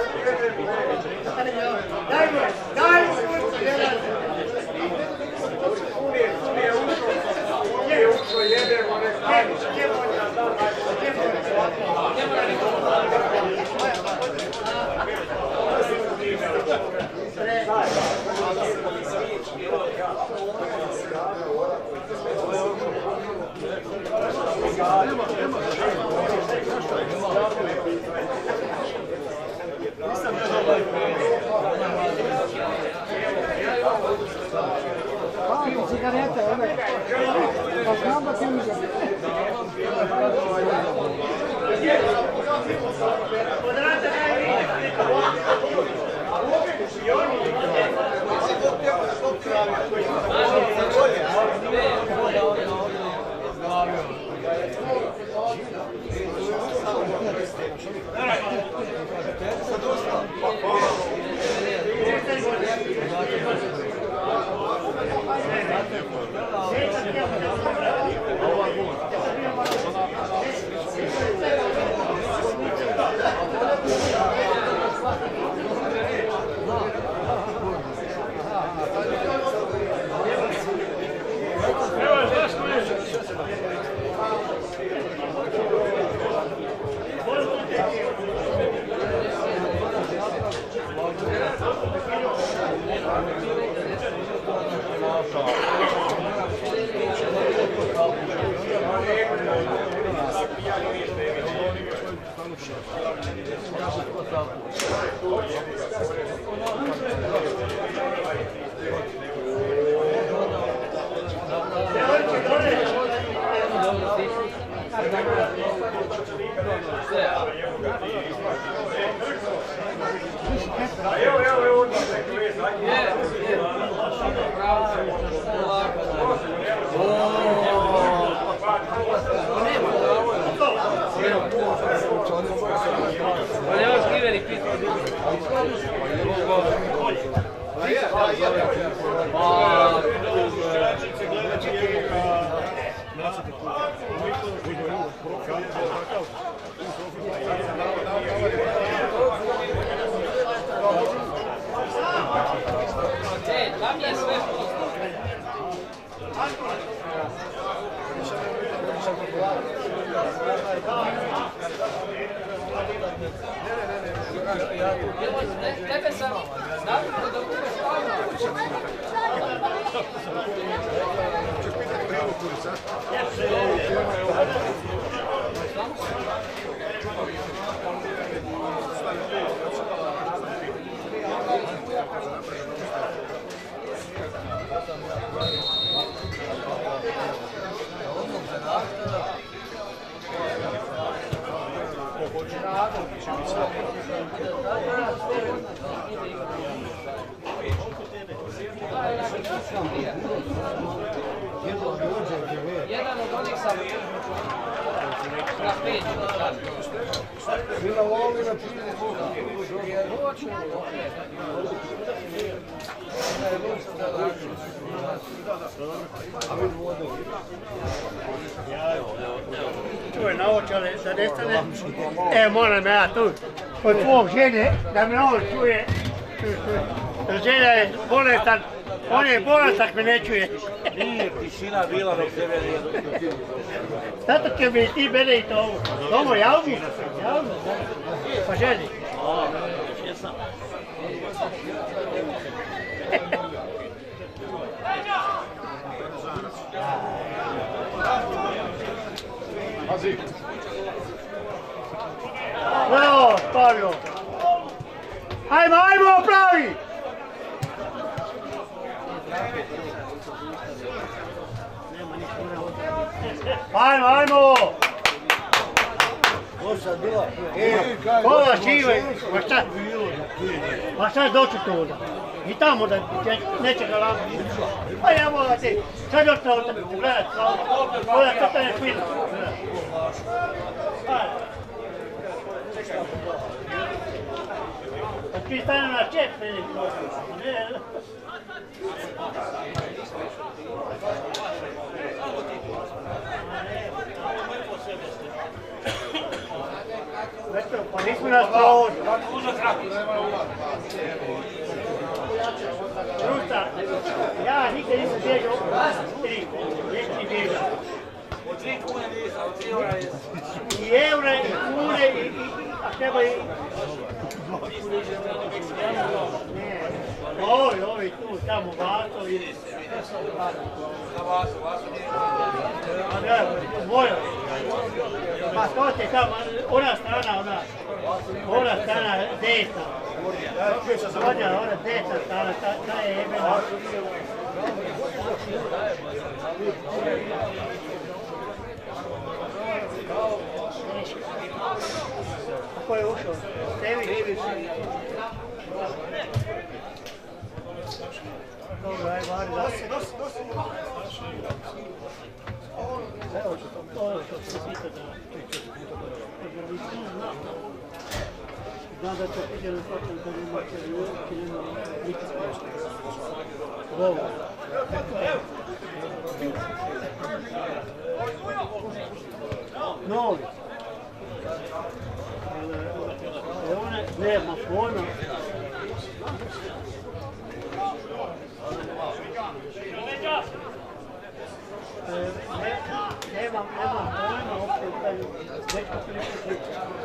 Daj mu, daj mu sunce, gledaj. Uvijek, uvijek ušlo, uvijek ušlo, jedemo, ne stavimo. Gdje mora? Gdje mora? Gdje mora niko? Palim cigarete, ove. Pa znam da ti uđe. Podrate Evo, evo, evo, odmah se koje zadnje. Pa nema skriveni pit. Pa... Tebe sam navikao da budeš stavljeno. Češ pitati pravo kurica? Jedan od onih sam na pet. Bila lovi na čini. Čuj, naočale, da nestane. E, moram ja tu, kod tvog žene, da me on čuje. Žena je bolestan, on je bolestan, me ne čuje. Nije tišina bila dok tebe nije. Zato će mi ti mene i to ovo. Tomo, javni? Javni? Pa ženi. O, jesam. Pazi. Bravo, Spavio. Ajmo, ajmo, pravi! Ajmo, ajmo! Kola žive, ma šta? Ma šta je doći tu onda? I tamo da neće ga lamati. Pa ja moram ti, sad još to gledat, koja crtanje film. Pa ti stane na čep, vidim. Pa nismo nas provodili. Rusta, ja nikad nisam bježao tri, neki bježao. Od tri kune nisam, od tri eura nisam. I eura, i kune, i, a treba i... Ovi, ovi tu, tamo, Vaso, i... Na Vasu, Vasu nije. A ne, moja. Pa to ti tamo, ona strana, ona, ona strana desna. Vodja, ona desna strana, ta, ta je jebena. Kako je ušao? Tevi? Dobro, aj, vari, nosi, nosi, nosi. Evo što to, ovo što se pita da... Znam da to pita na svakom kad ima čeljeno biti smiješno. Ovo. Novi. One nema pojma. Nemam, nemam pojma uopće u taj dečko prilično.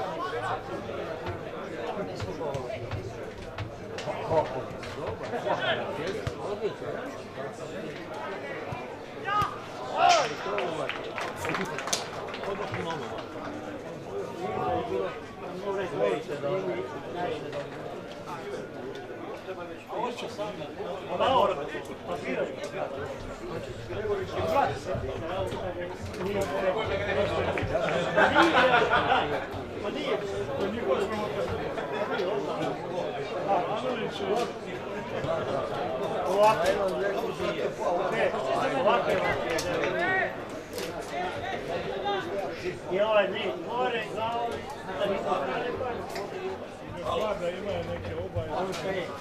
I ovaj ne, gore, glavi, da nisam strane pa. Stvarno imaju neke obaje. On sve je.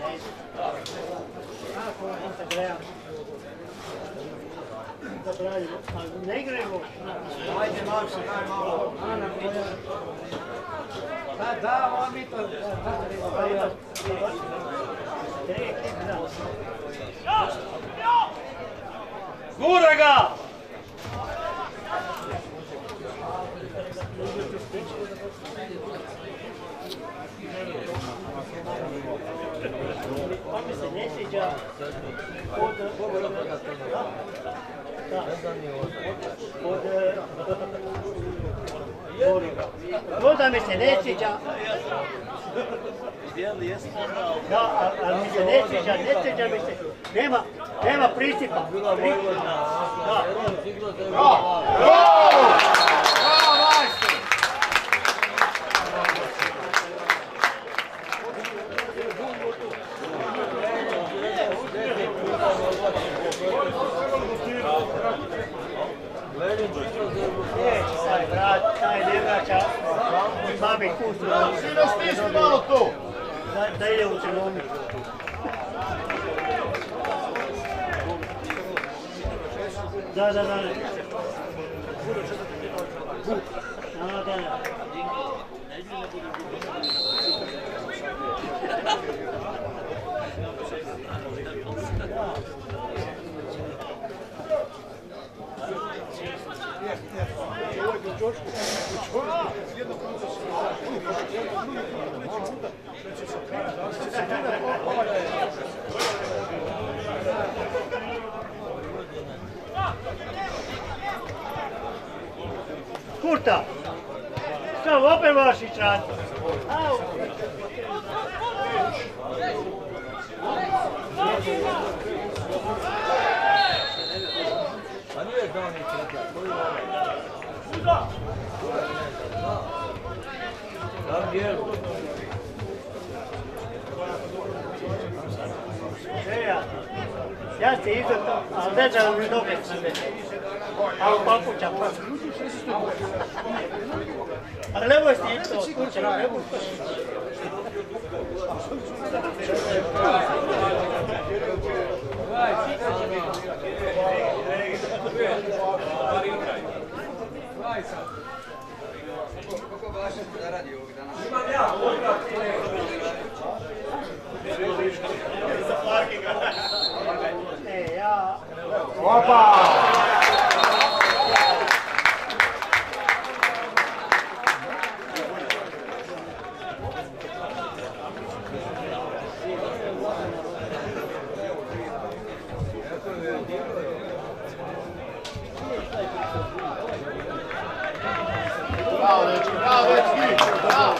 Kako Instagram. Zabranimo, ali ne igraju. Ajde, Marko, daj malo. Ana, koja... Da, da, on mi to... Tre, da. Gura ga! Pa mi se ne sviđa od... Možda mi se ne sviđa. Da, ali mi se ne sviđa, ne sviđa mi se. Nema, nema principa. Da. Bravo! Bravo, majstor! Neće sad vrat, taj ne vraća babi kustu. Sine, stisni malo to! Da ide u crvoni. Da, da, da. Da, da, da. Kurta! Što, opet moraš ići raditi? Au! A nije dao ni krita, koji je ovaj? Kuda? Tam dijelu. Ja, ja se izuto, ali ne da mi noge sve. Ali papuća pa. Ali nemoj si ići to, kuće, nemoj to. Kako Blažen da radi ovog dana? Imam ja, odmah ti ne. E, ja... Opa! Bravo, dečki, bravo, dečki! Bravo!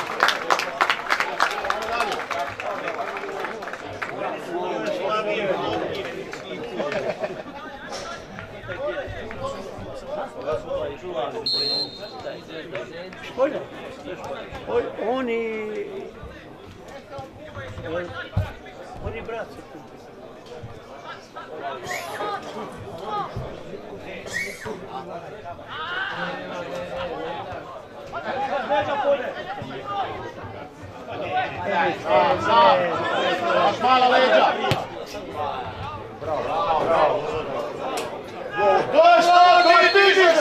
Školja? Oni... Oni brat su tu. Baš mala leđa! Bravo, bravo, bravo. To je šta koji ti diš?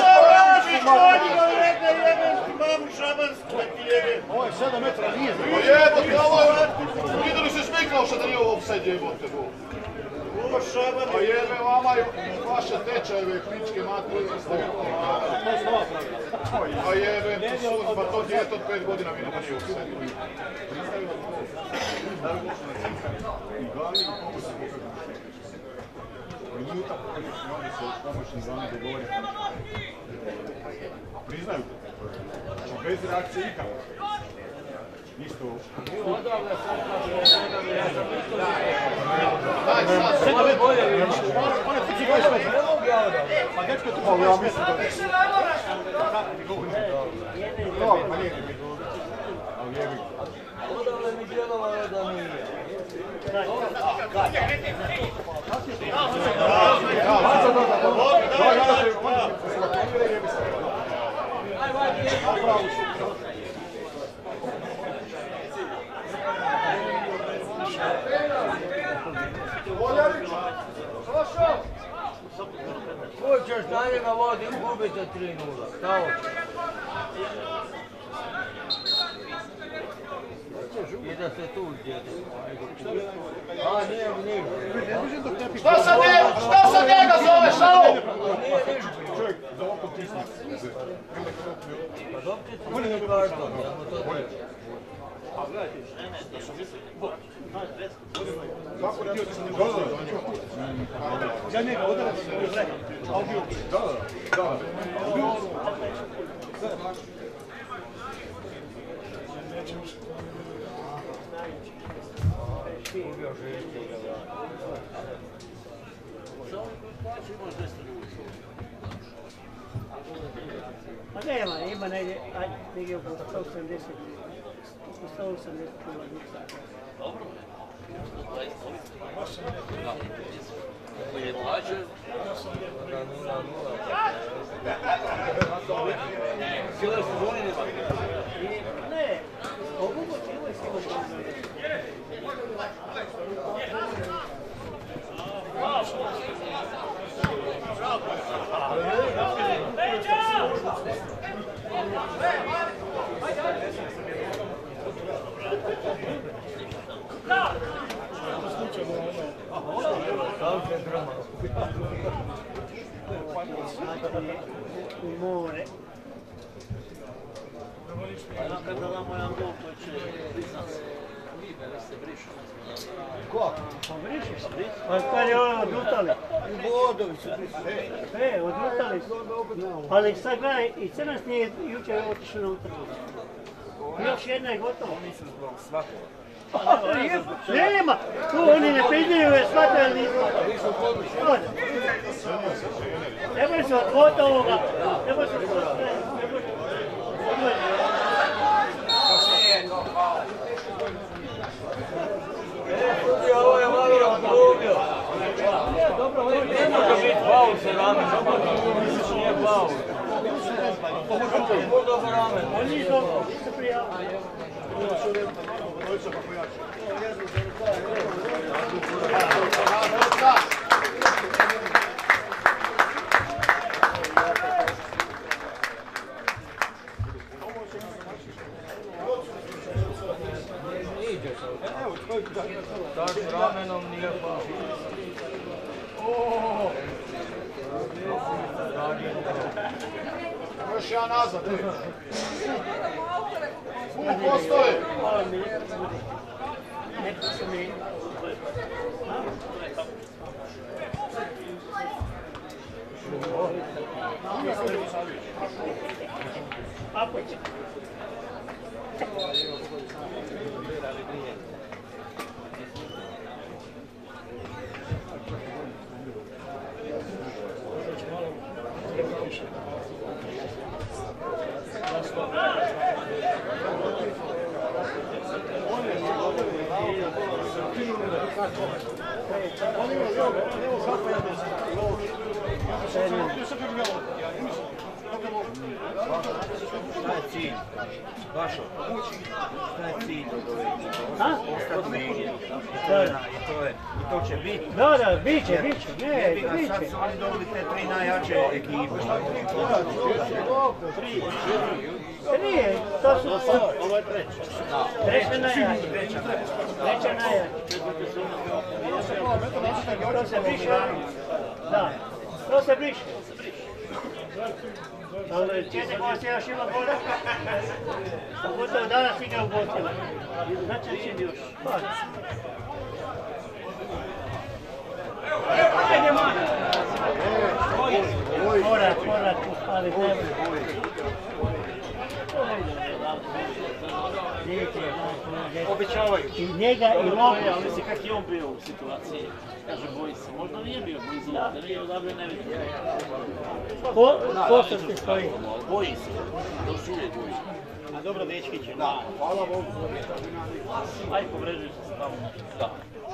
Ovo je sedam metra, nije. O jebote, ovo je... Vidio li se smiklao što da nije ovo offside, jebote. Pa jebe vama i vaše tečajeve, kličke mature. Pa jebe, pa to djete od pet godina vino da nije offside. I glavni i pomoćni pokažu. Minuta pokažu i onda se pomoćni glavni dogovori. Priznaju to. Znači, bez reakcije ikako. Isto... Odavlja sad kaže, ja sam isto Daj sad, sedam metra. One kući koji sve. ne mogu ja odavlja. Pa dečko je tu pa ja mislim da... Kako ti govorim? Dobro, pa nije mi dobro. Ali jebi. Odavlja mi djelovalo da nije. Hoćeš na njega vodi, gubite tri nula. Šta hoćeš? da se tu djedo. A, nije, nije. Šta sad njega, šta sad njega zoveš, šao? Čovjek, da oko tisne. Pa dobiti su mi karton, ja mu to treba. A gledajte, ne, ne, da sam mislio, bo, znaš, desko. Kako htio ti se ne gledao? Ja njega udarac, ali bio. Da, da, da. Ubio živjeti ga Samo plaći imaš deset ljudi. Pa nema, ima negdje, ajde, negdje oko sto osamdeset, oko sto osamdeset kilometara. Dobro. sto dvadeset Da. Koji je plaćen? nula nula. Cijele sezone nema. Ne, ovoga cijelo je cijelo sezone. U more. Kad da damo jedan gol koji će priznat se. Libe, već se brišu. Ko? Pa briše se. Pa kad je ono odlutali? U Bodovi su briše. E, odlutali su. Ali sad gledaj, i Crnac nije jučer otišao na utakmicu. Još jedna je gotova. Oni su zbog svakog. Nema! Tu oni ne priznaju je shvataju ili nismo. Ne boj se od ovoga. Ne boj se od ovoga. Ovo je malo razglubio. Ne može biti faul sa ramen. Nije faul. Budo za ramen. Oni nisu prijavili. Tak s ramenom nije faul. Još ja nazad, ej. Pun postoji. Neko se mi... Ako će. Šta je cilj? Vašo, šta je cilj od ove ekipe? Ostat negdje. I to je, i to će biti. Da, da, bit će, bit će, ne, Jebi ga, bit sad će. su oni dobili te tri najjače ekipe. Nije, to su... Ovo je treća. Treća najjača. Treća najjača. Treća najjača. To se briše. Da, to se briše. Ali četiri gosti još ima gola. Pogotovo danas igra u gostima. Znači će još. Ajde, man! Korak, korak, ali ne. Obećavaju. I njega i Dobro, mogu. ali misli kak je on bio u situaciji. Kaže, boji se. Možda nije bio blizu, da nije odavljen ne vidim. Ko, ko se ti stoji? Boji se. Još uvijek boji se. A dobro, dečki će. Da, hvala Bogu. Aj, povređuj se tamo. Da.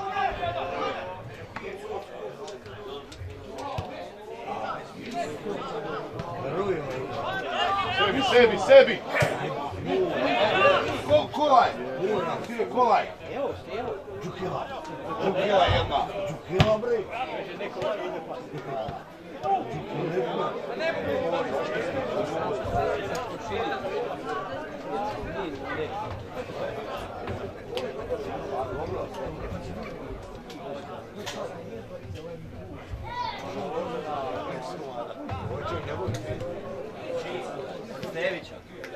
Sebi, sebi, sebi! Ko, kolaj! Gdje je kolaj? Evo, evo. Džukila. Džukila jedna. Džukila, bre. Stevića.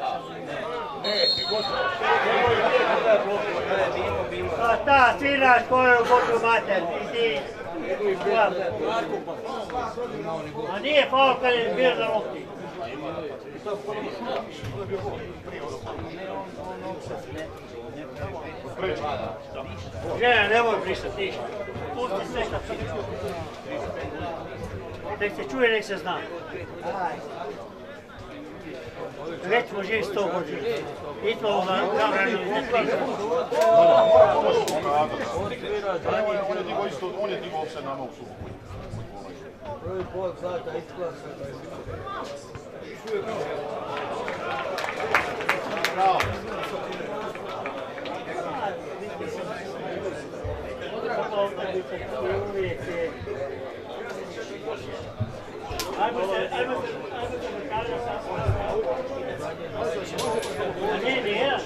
A ta, sviraš koju bodu mater, i ti... A nije faul kad je bio za lopti. Ne, nemoj brisati ništa. Pusti sve kad se... Nek se čuje, nek se zna. Već smo živi sto godina. I to zabranili ne priča. On je digao isto, on je digao se nama u suhu. Prvi pol sata isklasa. Bravo. Ajmo se, ajmo se, ajmo se dokažem sa... A ne, ne jedan.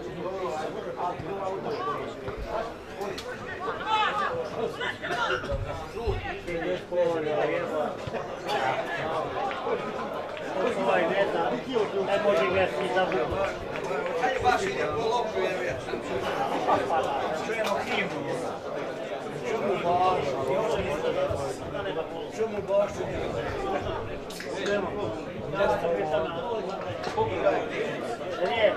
Ti ne školio, jeba. Ovaj ne zna, ne može gledati za budu. Ajde baš ide, po loptu je već. Čujemo himnu. Čemu baš? Čemu baš? Nije.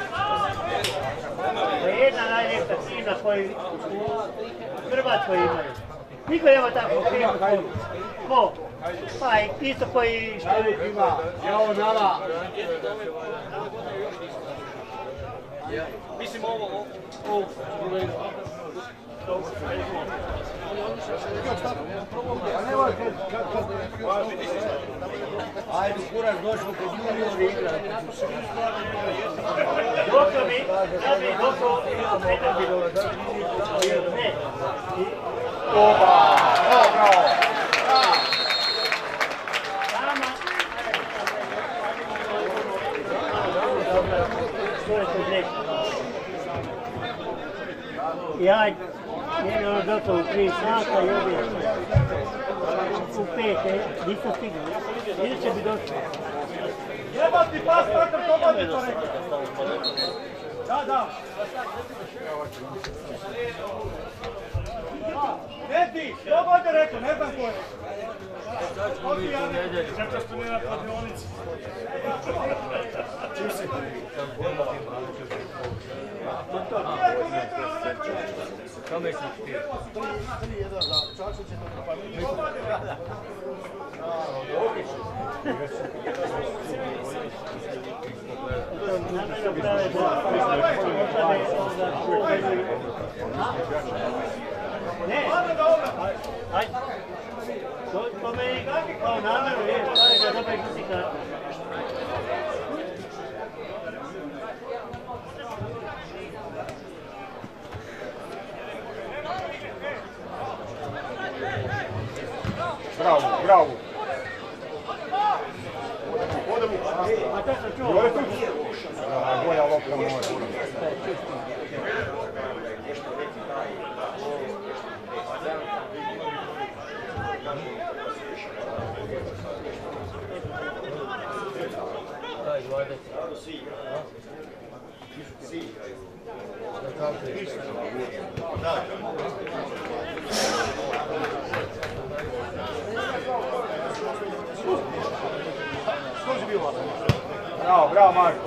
To je jedna najljepša himna koju u Hrvatskoj imaju. Niko nema tako himnu. Ko? Pa isto koji što ima. Jao nama. Mislim ovo, ovo. A nemoj kad... Ajde, kurac, došlo kod juniori igra. Doko mi, da mi doko petan bi dobro. Ne. Oba! Bravo! Sama. Što je to dneš? Ja, nije ono došao u tri sata i ovdje u pet, nisam stigao. Iduće bi došao. Jebati pas, Petar, to bi to rekao. Da, da. Ne ti, to bude rekao, ne znam ko je. Zato što nije na kladionici. Čim si? Kao mislim ti. tri jedan za Čačić je to pa nije. Ne, ajde. To po meni kao namjeru je, stvari da dobaj kusi kartu. Bravo, bravo. Odemo. A to sam čuo. Bolja lopta moja. Bravo, bravo Marko.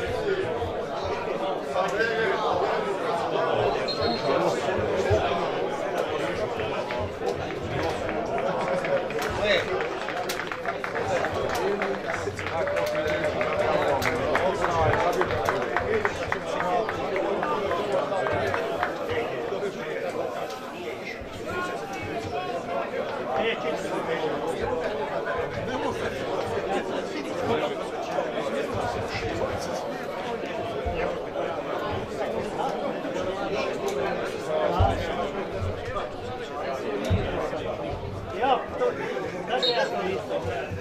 Ja, to, da se ja to isto.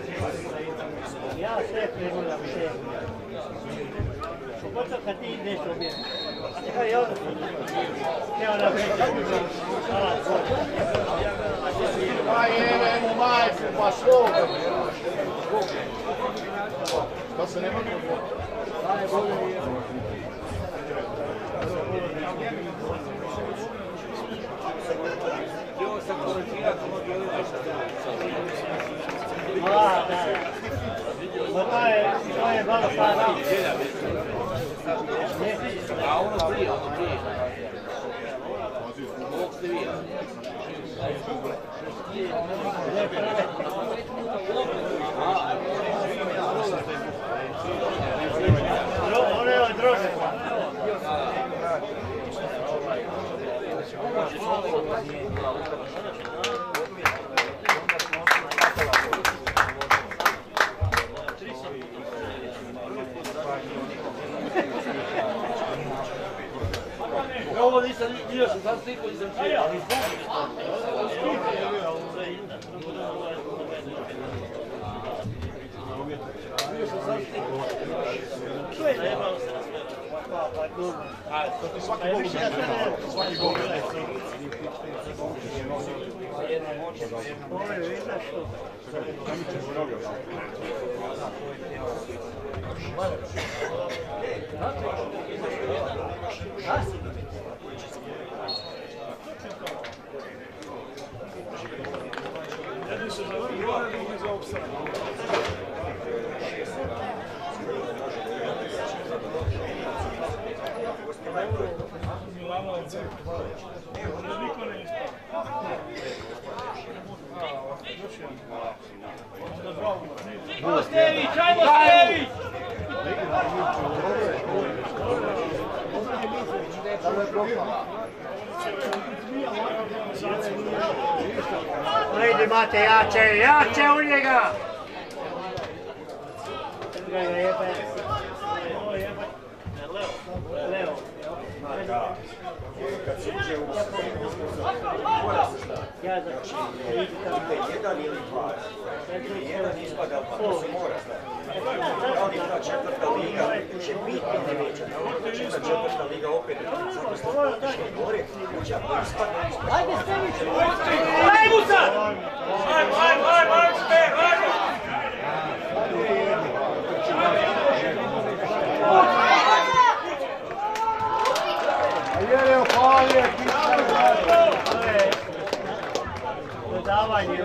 Ja sve preguljam, sve. Pogotovo kad ti ideš obje. Evo i ovdje. Evo da pričam. Pa jebe mu majku, pa svoga. se ne može najbolje je. Ovo sam komentirati mogu A, da, da. Pa to je, to je malo para. A ono prije, ono prije. Ovog ste vi. Ono je od drože. Ovo nisam vidio sam sam sliku, nisam čeo, ali vidio sam sam sliku. Što je najemalo se na sve? A, to ti svaki gol uzeti. Svaki gol uzeti. Ovo je vidno što. Jedni su zavrli gore, drugi za opsad. Milano od Zek. Niko ne ispada. Ajmo Stević, ajmo Stević! Ajde Mate, jače, jače u njega! Leo. Kad se uđe u mora se znati. Ja znam. Jedan ili dva. Jedan ispada, pa to se mora znati. Da li ta četvrta liga će biti neveća? Ta četvrta liga opet zato što otišlo gore, će ako ispadne, ispadne. Ajde Stević! Ajmo sad! Ajmo, ajmo, ajmo, ajmo, ajmo, ajmo! Jer je opalije, To je dodavanje.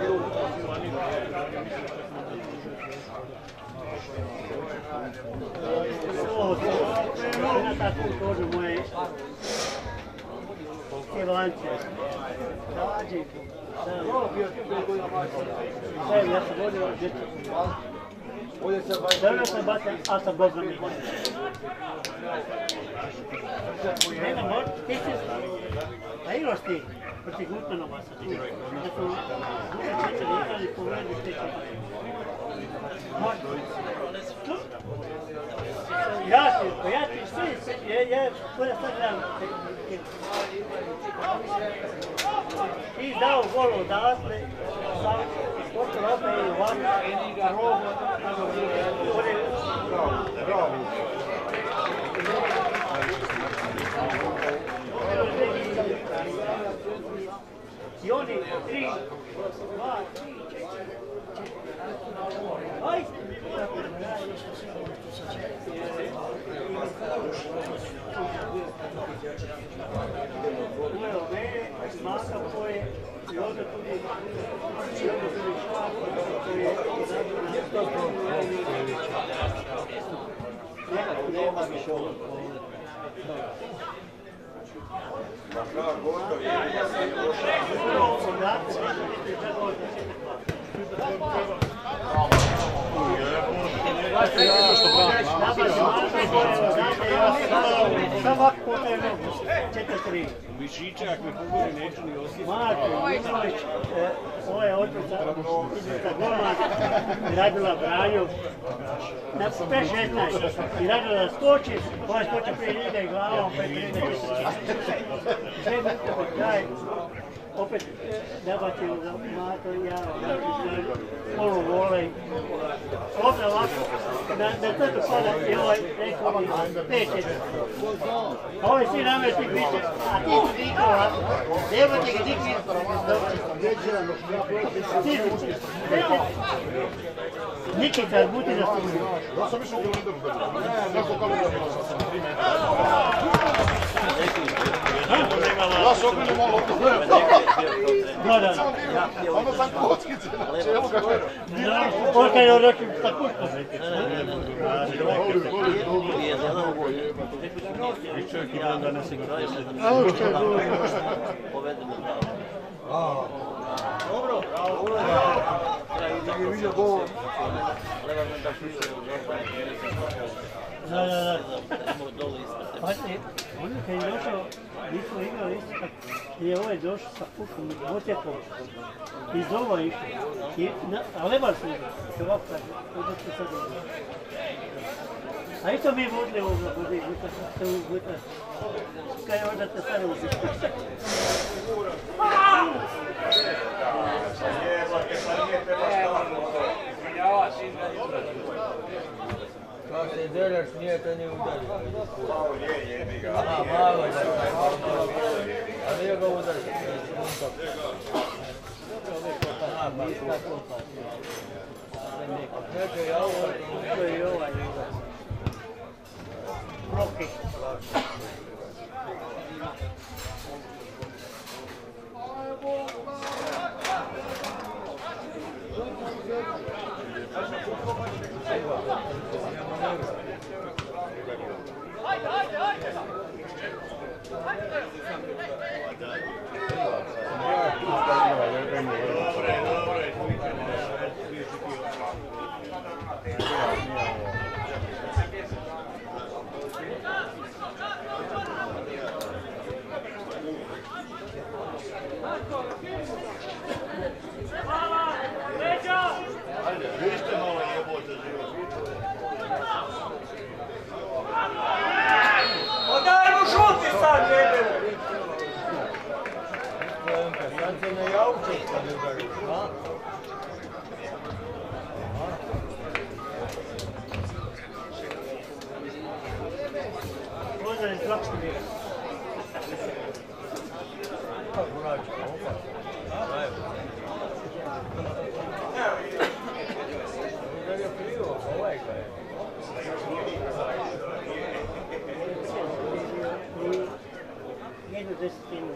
Ovo, to je na takvu kožu moje kjelance. Dađe. Sve, ja sam vodio djecu. Dobro sam bacan, a sam Bog nam je. Nema mor, ti si... Pa igraš ti, proti Gutmanova sad ti. Da su druga čečer igrali po vredu tečer. Ja ti, pa ja ti svi, ja koja sad gledam. Ti dao gol odatle, sam skoro opet i ovako, robo, tako bude. Bravo. I oni, tri, dva, tri, četiri, aj! Evo mene, Maka koje, i onda tudi, i onda tudi Švako, koji je nema više ovo. Da, gotov je, da se je došao. Sam ovako potaje nogu, četiri tri. Mišićak me pogodi neću ni osjetiti. Marko Milović, ovo je otrica, izvrsta golman, Radula Branjov, na pet šesnaest. I Radula skoči, ovaj skoči prije njega i glavom, pa je prije njega sve minuto kraj. Opet nabacio za Mato i ja, polu volej. Ovdje ovako, na crtu pada i ovaj rekao mi pet četiri. Ovi svi namesti priče, a ti su dikao ovako. Nema ti ga dikvi iz dobro. Ti su, Nikita, buti na studiju. Ja sam išao u kalendaru da vidim. Neko kalendar bilo sam tri metra. Ja se okrenem malo od toga. Da, da. Onda sam kockice na čelu kako je. Polka je ročim sa kuškom. A ovo što je bilo. Dobro, dobro. Je vidio gol. Da, da, da. Pa on kad je došao, mi smo igrali isto tako, je ovaj došao sa pukom, otjepom. Iz doma išao. A lebar se igra, što ovako kaže, ovdje se sad igra. A isto mi vodili ovoga, vodi, guta se u guta. Kaj je onda te stane uzeti. Kad se dereš, nije te ni udari. Malo je, jebi ga. A, malo je, a nije ga udari. A, pa isto klupa. Neke je ovo, to je i ovaj. Bloki. Ajde, ajde, ajde! Vište malo jebote život. Odaj mu šuti sad, jebe! Sad se ne javče kad udariš, a? Možda je slapski bio. Kako rađe, opa? Udario krivo, ovaj ga je. Jednu desetinu.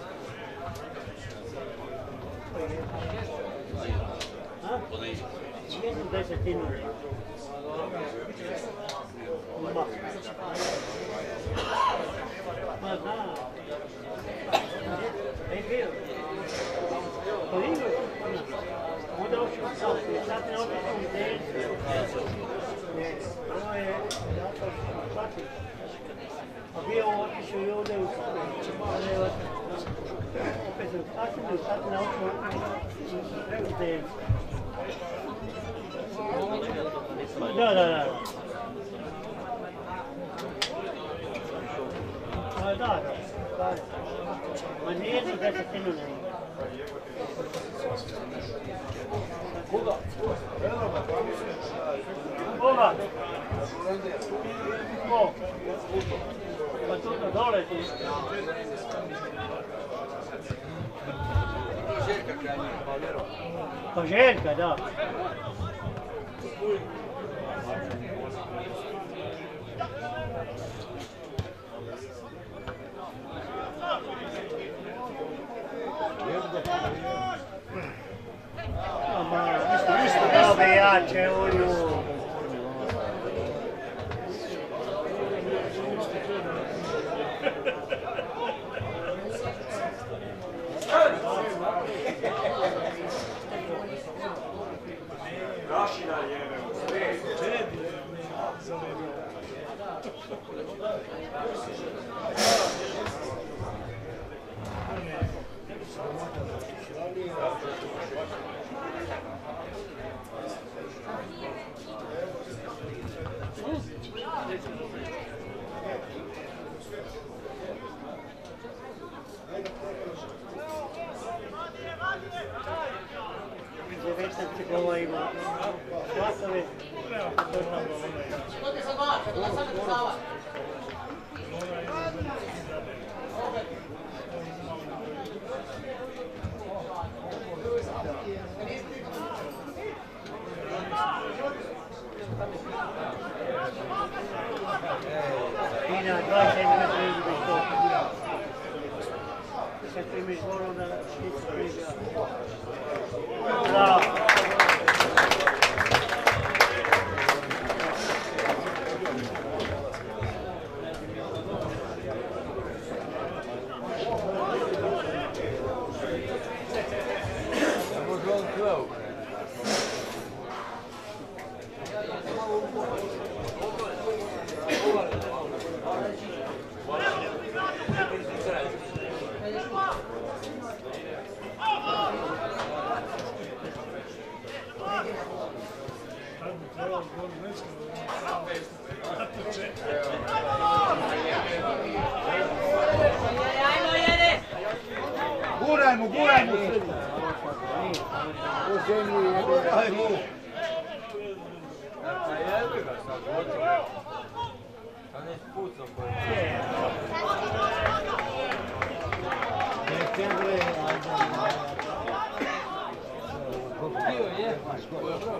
Jednu desetinu. Ma. Ma da. Ej bio. To igra. Onda ošao sad. Sad ne ošao u deset. Ovo je zato što shvatio. A bio otišao i ovdje u sada. Opet sam sasvim i sad ne ošao u deset. Da, da, da. Ma da, da. Ma nijednu desetinu ne ima. Koga? Koga? Ko? Pa tu na dole ti. Pa Željka, da. Dobe jače ulju. Rašina jebe u sve. devetnaest golova ima. Glasove. Ina dvadeset centimetara izgubi sto. Kad primiš goru da štica priđa. Bravo. Guraj mu, guraj mu! U zemlji je, guraj mu! Pa jebi ga sad, hoće. Pa ne spucam koji je. Ne tebe, ajde. Kopio je, maš kopio.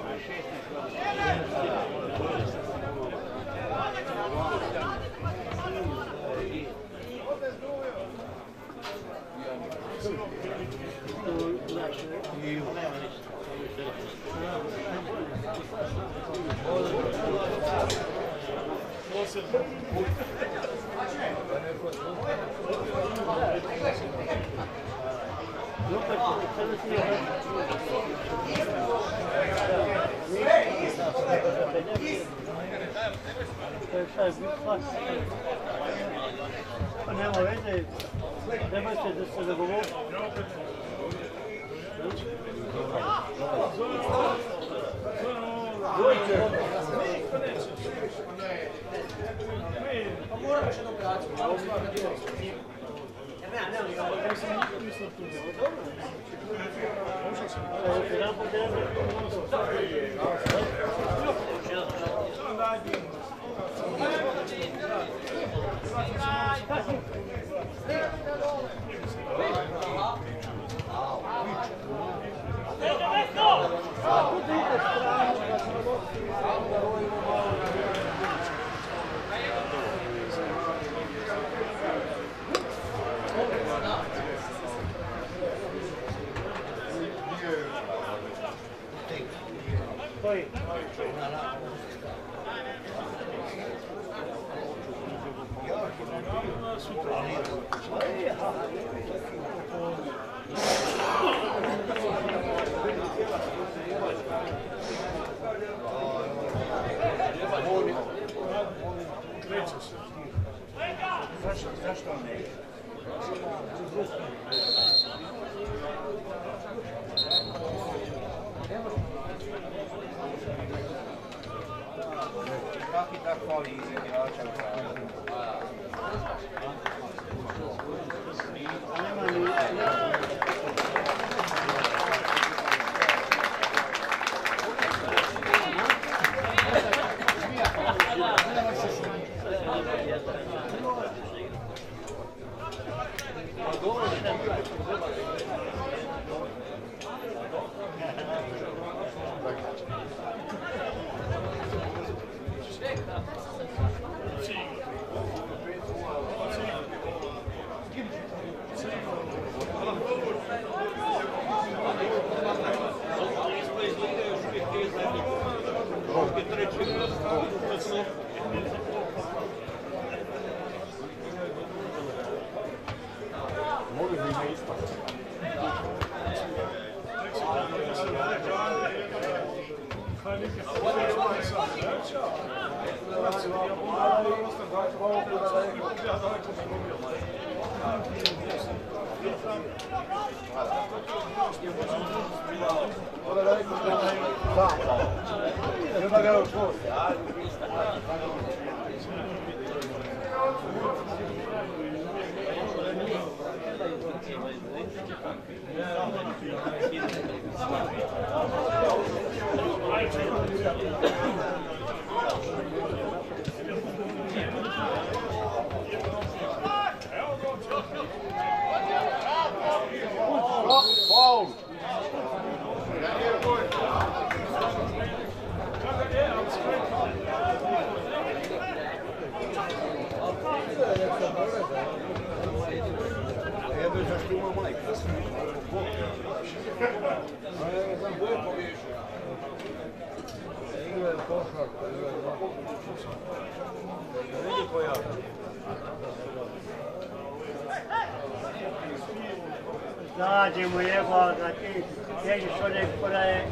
Pa nema veze, trebate da se dogovori. Pa moramo još jednu operaciju, malo smo na dio. Jer nema, nema li ovo. Koji? Zašto, zašto ne? Kaki tak fali igrača u Zagrebu? Mogli bi me ispati. Kako je, ali spremno. Vidi koja. Zađi mu jeba da ti težiš čovjek koja je...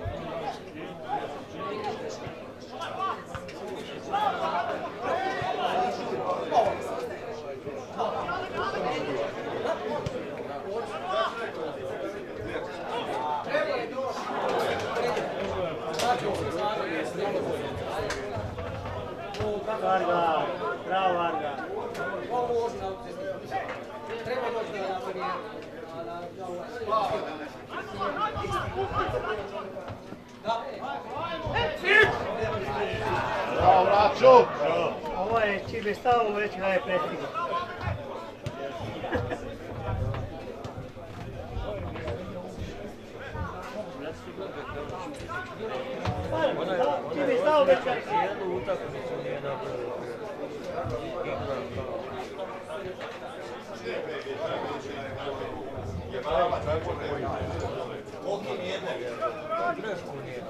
Varga, bravo Varga. Treba doći da napravi. Bravo, Raču! Ovo je čim je stao, već ga je prestigao. Čim je stao, već ga je prestigao. Jednu utakmicu nije napravio. Grešku nije.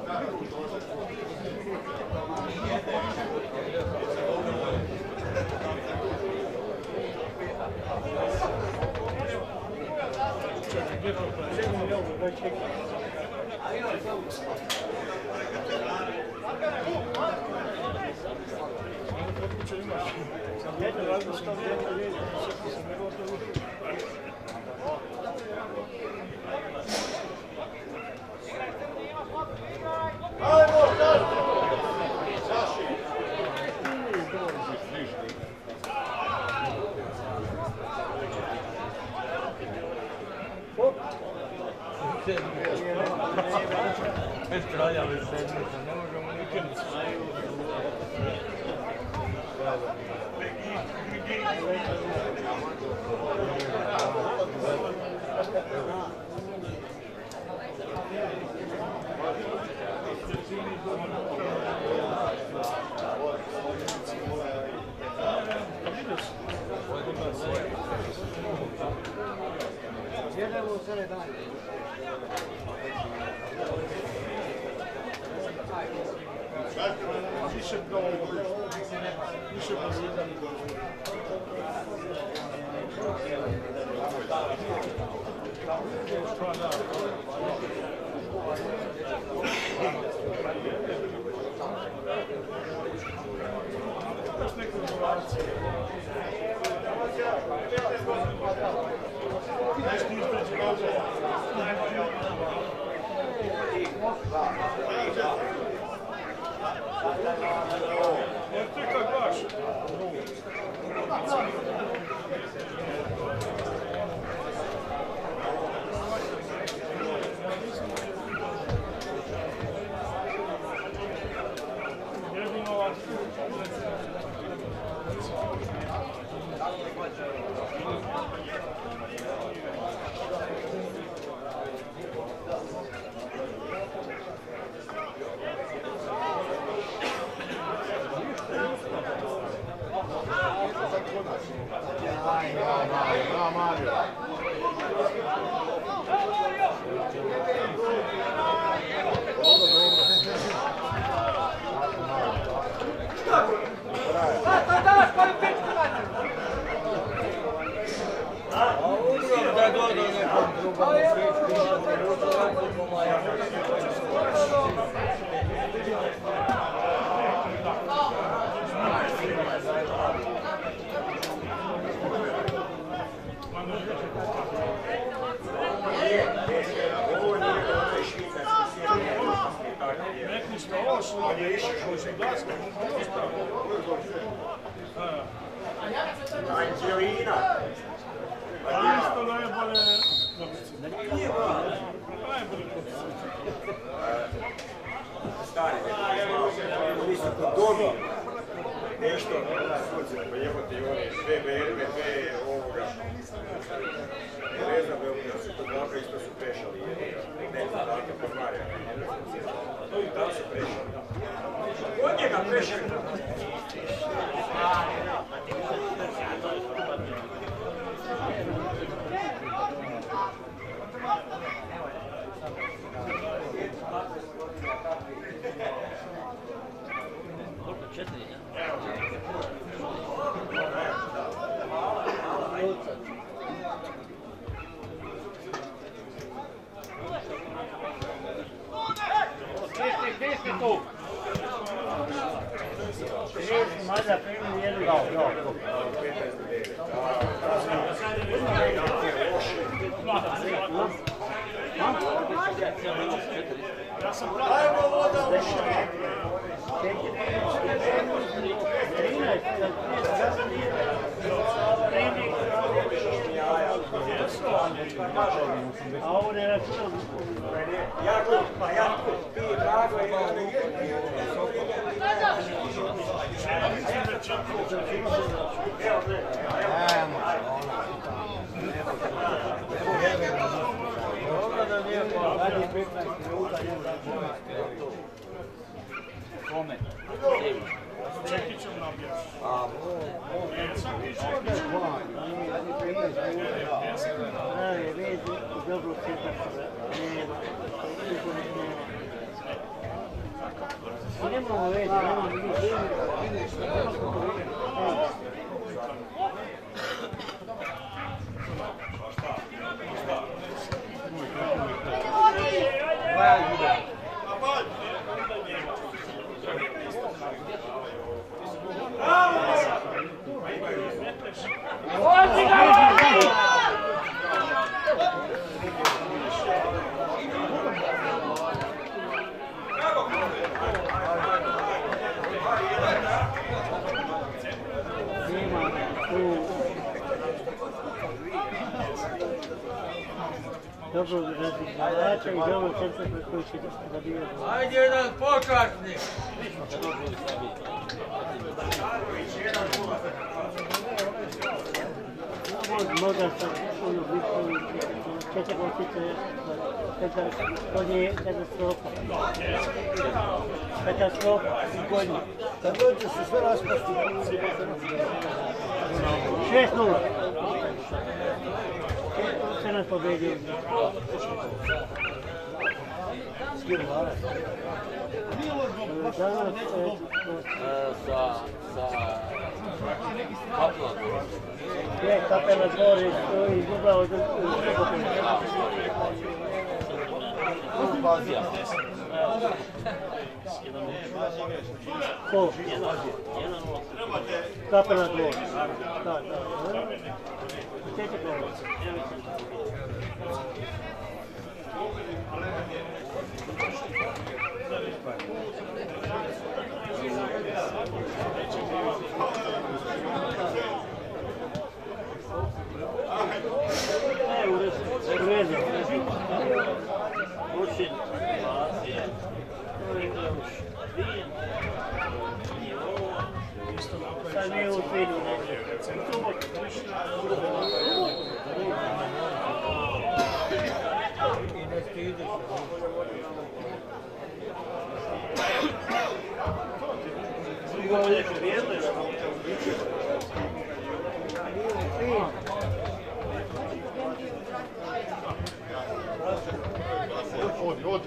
Bez kraljave sedmice, ne možemo nikad. Gledajmo u sred dana. Više broj, više broj. Anđelina! Isto najbolje... Nije malo. Stari, oni su kod domi. Nešto, sunce, pa jebote i one sve berbe, sve ovoga. Ne znam, da su to dva isto su prešali. Ne znam, da li kod Marija. Da li su prešali? Od njega prešali. četiri, ja? Kristi, Kristi tu! Kristi, mada primili jednu. Da, da. Ja sam pravimo voda u šaj. A ovo ne računam. Ja tu, pa ja tu, ti drago i ja ne Dobro da nije povadi petnaest minuta, kome? Čekićom nabijaš. A, ne, vidi, dobro sjećaš. Ne moramo već, ne moramo već. Dobro različavača i dobro srce pred koji će zabijati. Ajde jedan pokasnik! Možda sam ono blisko četiri gosice, to je katastrofa. Katastrofa u godinu. Kad dođe se sve raspasti. šest nula. Se nas pobedio. Danas, Sa... sa... Kaplan. je Kapela Dvor izgubao od Ko? Kapela Dvor. Da, da. Četiri gol. Sad nije u svidu, I ne stidiš. Odi, odi.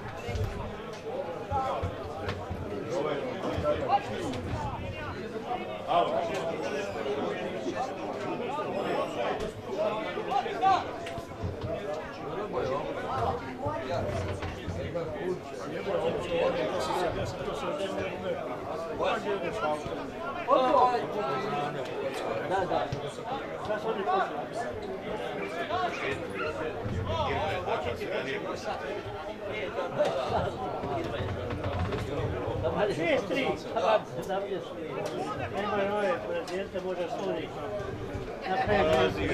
Alo. Da, da. Šta su oni poslali? šest tri. Nema nove prezidente, može sudi. Napraviti.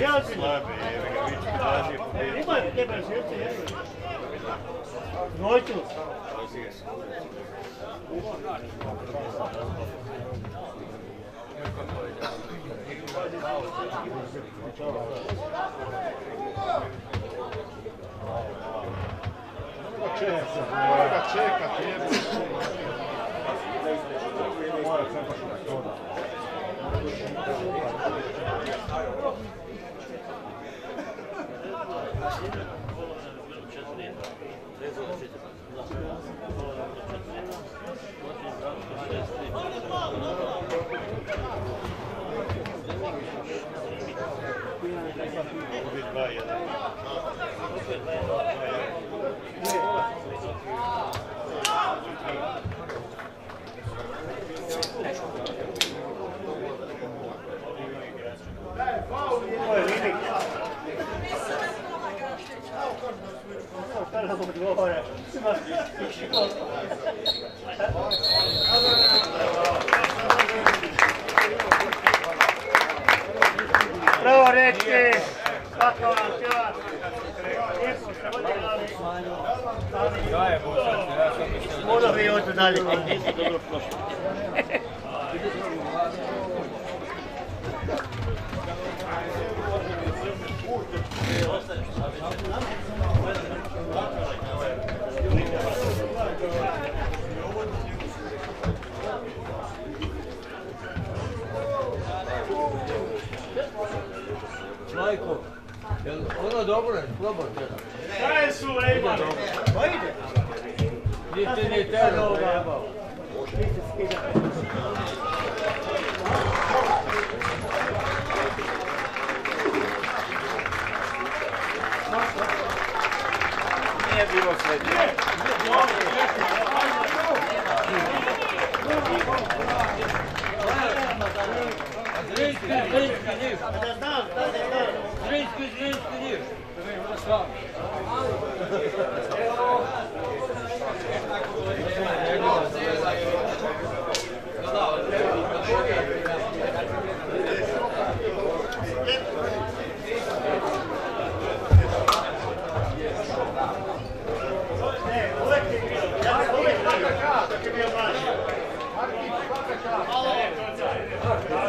Ima te prezidente. Dvojču. Mora ga čekati, jebe. Mora cepaš metoda. Thank you. Bravo Rečke, svaka vam čast. Lijepo ste odigrali. Modo bi ovdje dalje. Majko, jel ono dobro je, slobodno tjera? Šta je Sulejman? Pa ide. Nisi ni tero trebao. Nije bilo sve. Zrinski, Zrinski, niš. Da znam, da znam. Zrinski, Zrinski, niš. Uvijek je bio, ja sam uvijek svaka čast, dok je bio mlađi.